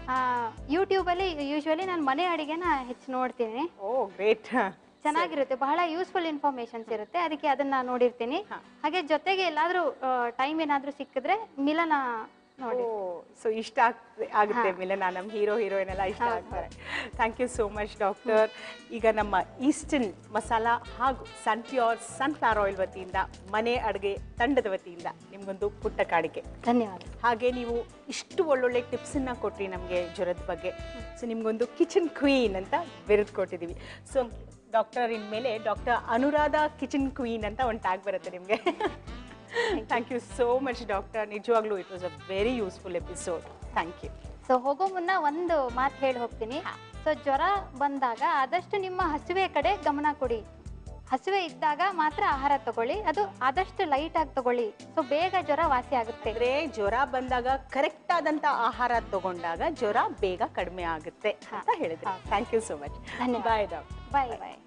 S4: ಯೂಟ್ಯೂಬಲ್ಲಿ ಯೂಶ್ವಲಿ ನಾನು ಮನೆ ಅಡಿಗೆನ ಹೆಚ್ಚು ನೋಡ್ತೀನಿ.
S2: Oh great.
S4: ಚೆನ್ನಾಗಿರುತ್ತೆ, ಬಹಳ ಯೂಸ್ಫುಲ್ ಇನ್ಫಾರ್ಮೇಶನ್ಸ್ ಇರುತ್ತೆ, ಅದಕ್ಕೆ ಅದನ್ನ ನೋಡಿರ್ತೀನಿ. ಹಾಗೆ ಜೊತೆಗೆ ಎಲ್ಲಾದ್ರೂ ಟೈಮ್ ಏನಾದ್ರೂ ಸಿಕ್ಕಿದ್ರೆ ಮಿಲನ ನೋಡಿ.
S2: ಸೊ ಇಷ್ಟ ಆಗುತ್ತೆ ಮಿಲನ, ನಮ್ಮ ಹೀರೋ ಹೀರೋಯಿನ್ ಎಲ್ಲ ಇಷ್ಟ ಆಗ್ತಾರೆ. Thank you so much doctor. ಈಗ ನಮ್ಮ ಈಸ್ಟರ್ನ್ ಮಸಾಲ ಹಾಗೂ ಸನ್ ಪ್ಯೂರ್ ಸನ್ಫ್ಲವರ್ ಆಯಿಲ್ ವತಿಯಿಂದ, ಮನೆ ಅಡುಗೆ ತಂಡದ ವತಿಯಿಂದ ನಿಮಗೊಂದು ಪುಟ್ಟ ಕಾಣಿಕೆ.
S4: ಧನ್ಯವಾದ.
S2: ಹಾಗೆ ನೀವು ಇಷ್ಟು ಒಳ್ಳೊಳ್ಳೆ ಟಿಪ್ಸನ್ನು ಕೊಟ್ರಿ ನಮಗೆ ಜ್ವರದ ಬಗ್ಗೆ. ಸೊ ನಿಮಗೊಂದು ಕಿಚನ್ ಕ್ವೀನ್ ಅಂತ ಬಿರುದು ಕೊಟ್ಟಿದ್ದೀವಿ. ಸೊ ಡಾಕ್ಟರ್ ಇನ್ಮೇಲೆ ಡಾಕ್ಟರ್ ಅನುರಾಧ ಕಿಚನ್ ಕ್ವೀನ್ ಅಂತ ಒಂದು ಟ್ಯಾಗ್ ಬರುತ್ತೆ ನಿಮಗೆ. Thank you so much doctor. ನಿಜವಾಗ್ಲೂ it was a very useful episode. Thank you.
S4: So ಹೋಗೋ ಮುನ್ನ ಒಂದು ಮಾತು ಹೇಳಿ ಹೋಗ್ತೀನಿ. ಸೊ ಜ್ವರ ಬಂದಾಗ ಆದಷ್ಟು ನಿಮ್ಮ ಹಸಿವೆ ಕಡೆ ಗಮನ ಕೊಡಿ. ಹಸಿವೆ ಇದ್ದಾಗ ಮಾತ್ರ ಆಹಾರ ತಗೊಳ್ಳಿ, ಅದು ಆದಷ್ಟು ಲೈಟ್ ಆಗಿ ತಗೊಳ್ಳಿ. ಸೊ ಬೇಗ ಜ್ವರ ವಾಸಿ ಆಗುತ್ತೆ.
S2: ಅಂದ್ರೆ ಜ್ವರ ಬಂದಾಗ ಕರೆಕ್ಟ್ ಆದಂತ ಆಹಾರ ತಗೊಂಡಾಗ ಜ್ವರ ಬೇಗ ಕಡಿಮೆ ಆಗುತ್ತೆ ಅಂತ ಹೇಳಿದ್ರೆ. Thank you so much. Bye doctor.
S4: Bye bye.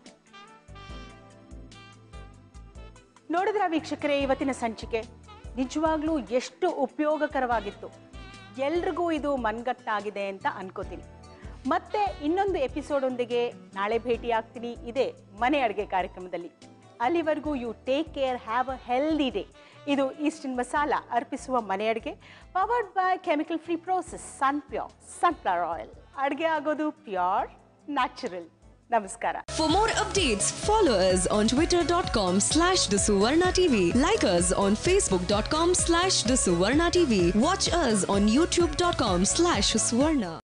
S2: ನೋಡಿದ್ರ ವೀಕ್ಷಕರೇ, ಇವತ್ತಿನ ಸಂಚಿಕೆ ನಿಜವಾಗ್ಲೂ ಎಷ್ಟು ಉಪಯೋಗಕರವಾಗಿತ್ತು. ಎಲ್ರಿಗೂ ಇದು ಮನ್ಗಟ್ಟಾಗಿದೆ ಅಂತ ಅನ್ಕೋತೀನಿ. ಮತ್ತೆ ಇನ್ನೊಂದು ಎಪಿಸೋಡ್ ಒಂದಿಗೆ ನಾಳೆ ಭೇಟಿ ಆಗ್ತೀನಿ ಇದೇ ಮನೆ ಅಡುಗೆ ಕಾರ್ಯಕ್ರಮದಲ್ಲಿ. ಅಲ್ಲಿವರೆಗೂ you take care, have a healthy day. ಇದು ಈಸ್ಟರ್ನ್ ಮಸಾಲ ಅರ್ಪಿಸುವ ಮನೆ ಅಡುಗೆ, powered by chemical free process Sunpure sunflower oil. ಅಡುಗೆ ಆಗೋದು ಪ್ಯೂರ್, ನ್ಯಾಚುರಲ್. ನಮಸ್ಕಾರ.
S6: For more updates, follow us on twitter dot com slash the Suvarna T V. Like us on facebook dot com slash the Suvarna T V. Watch us on youtube dot com slash Suvarna.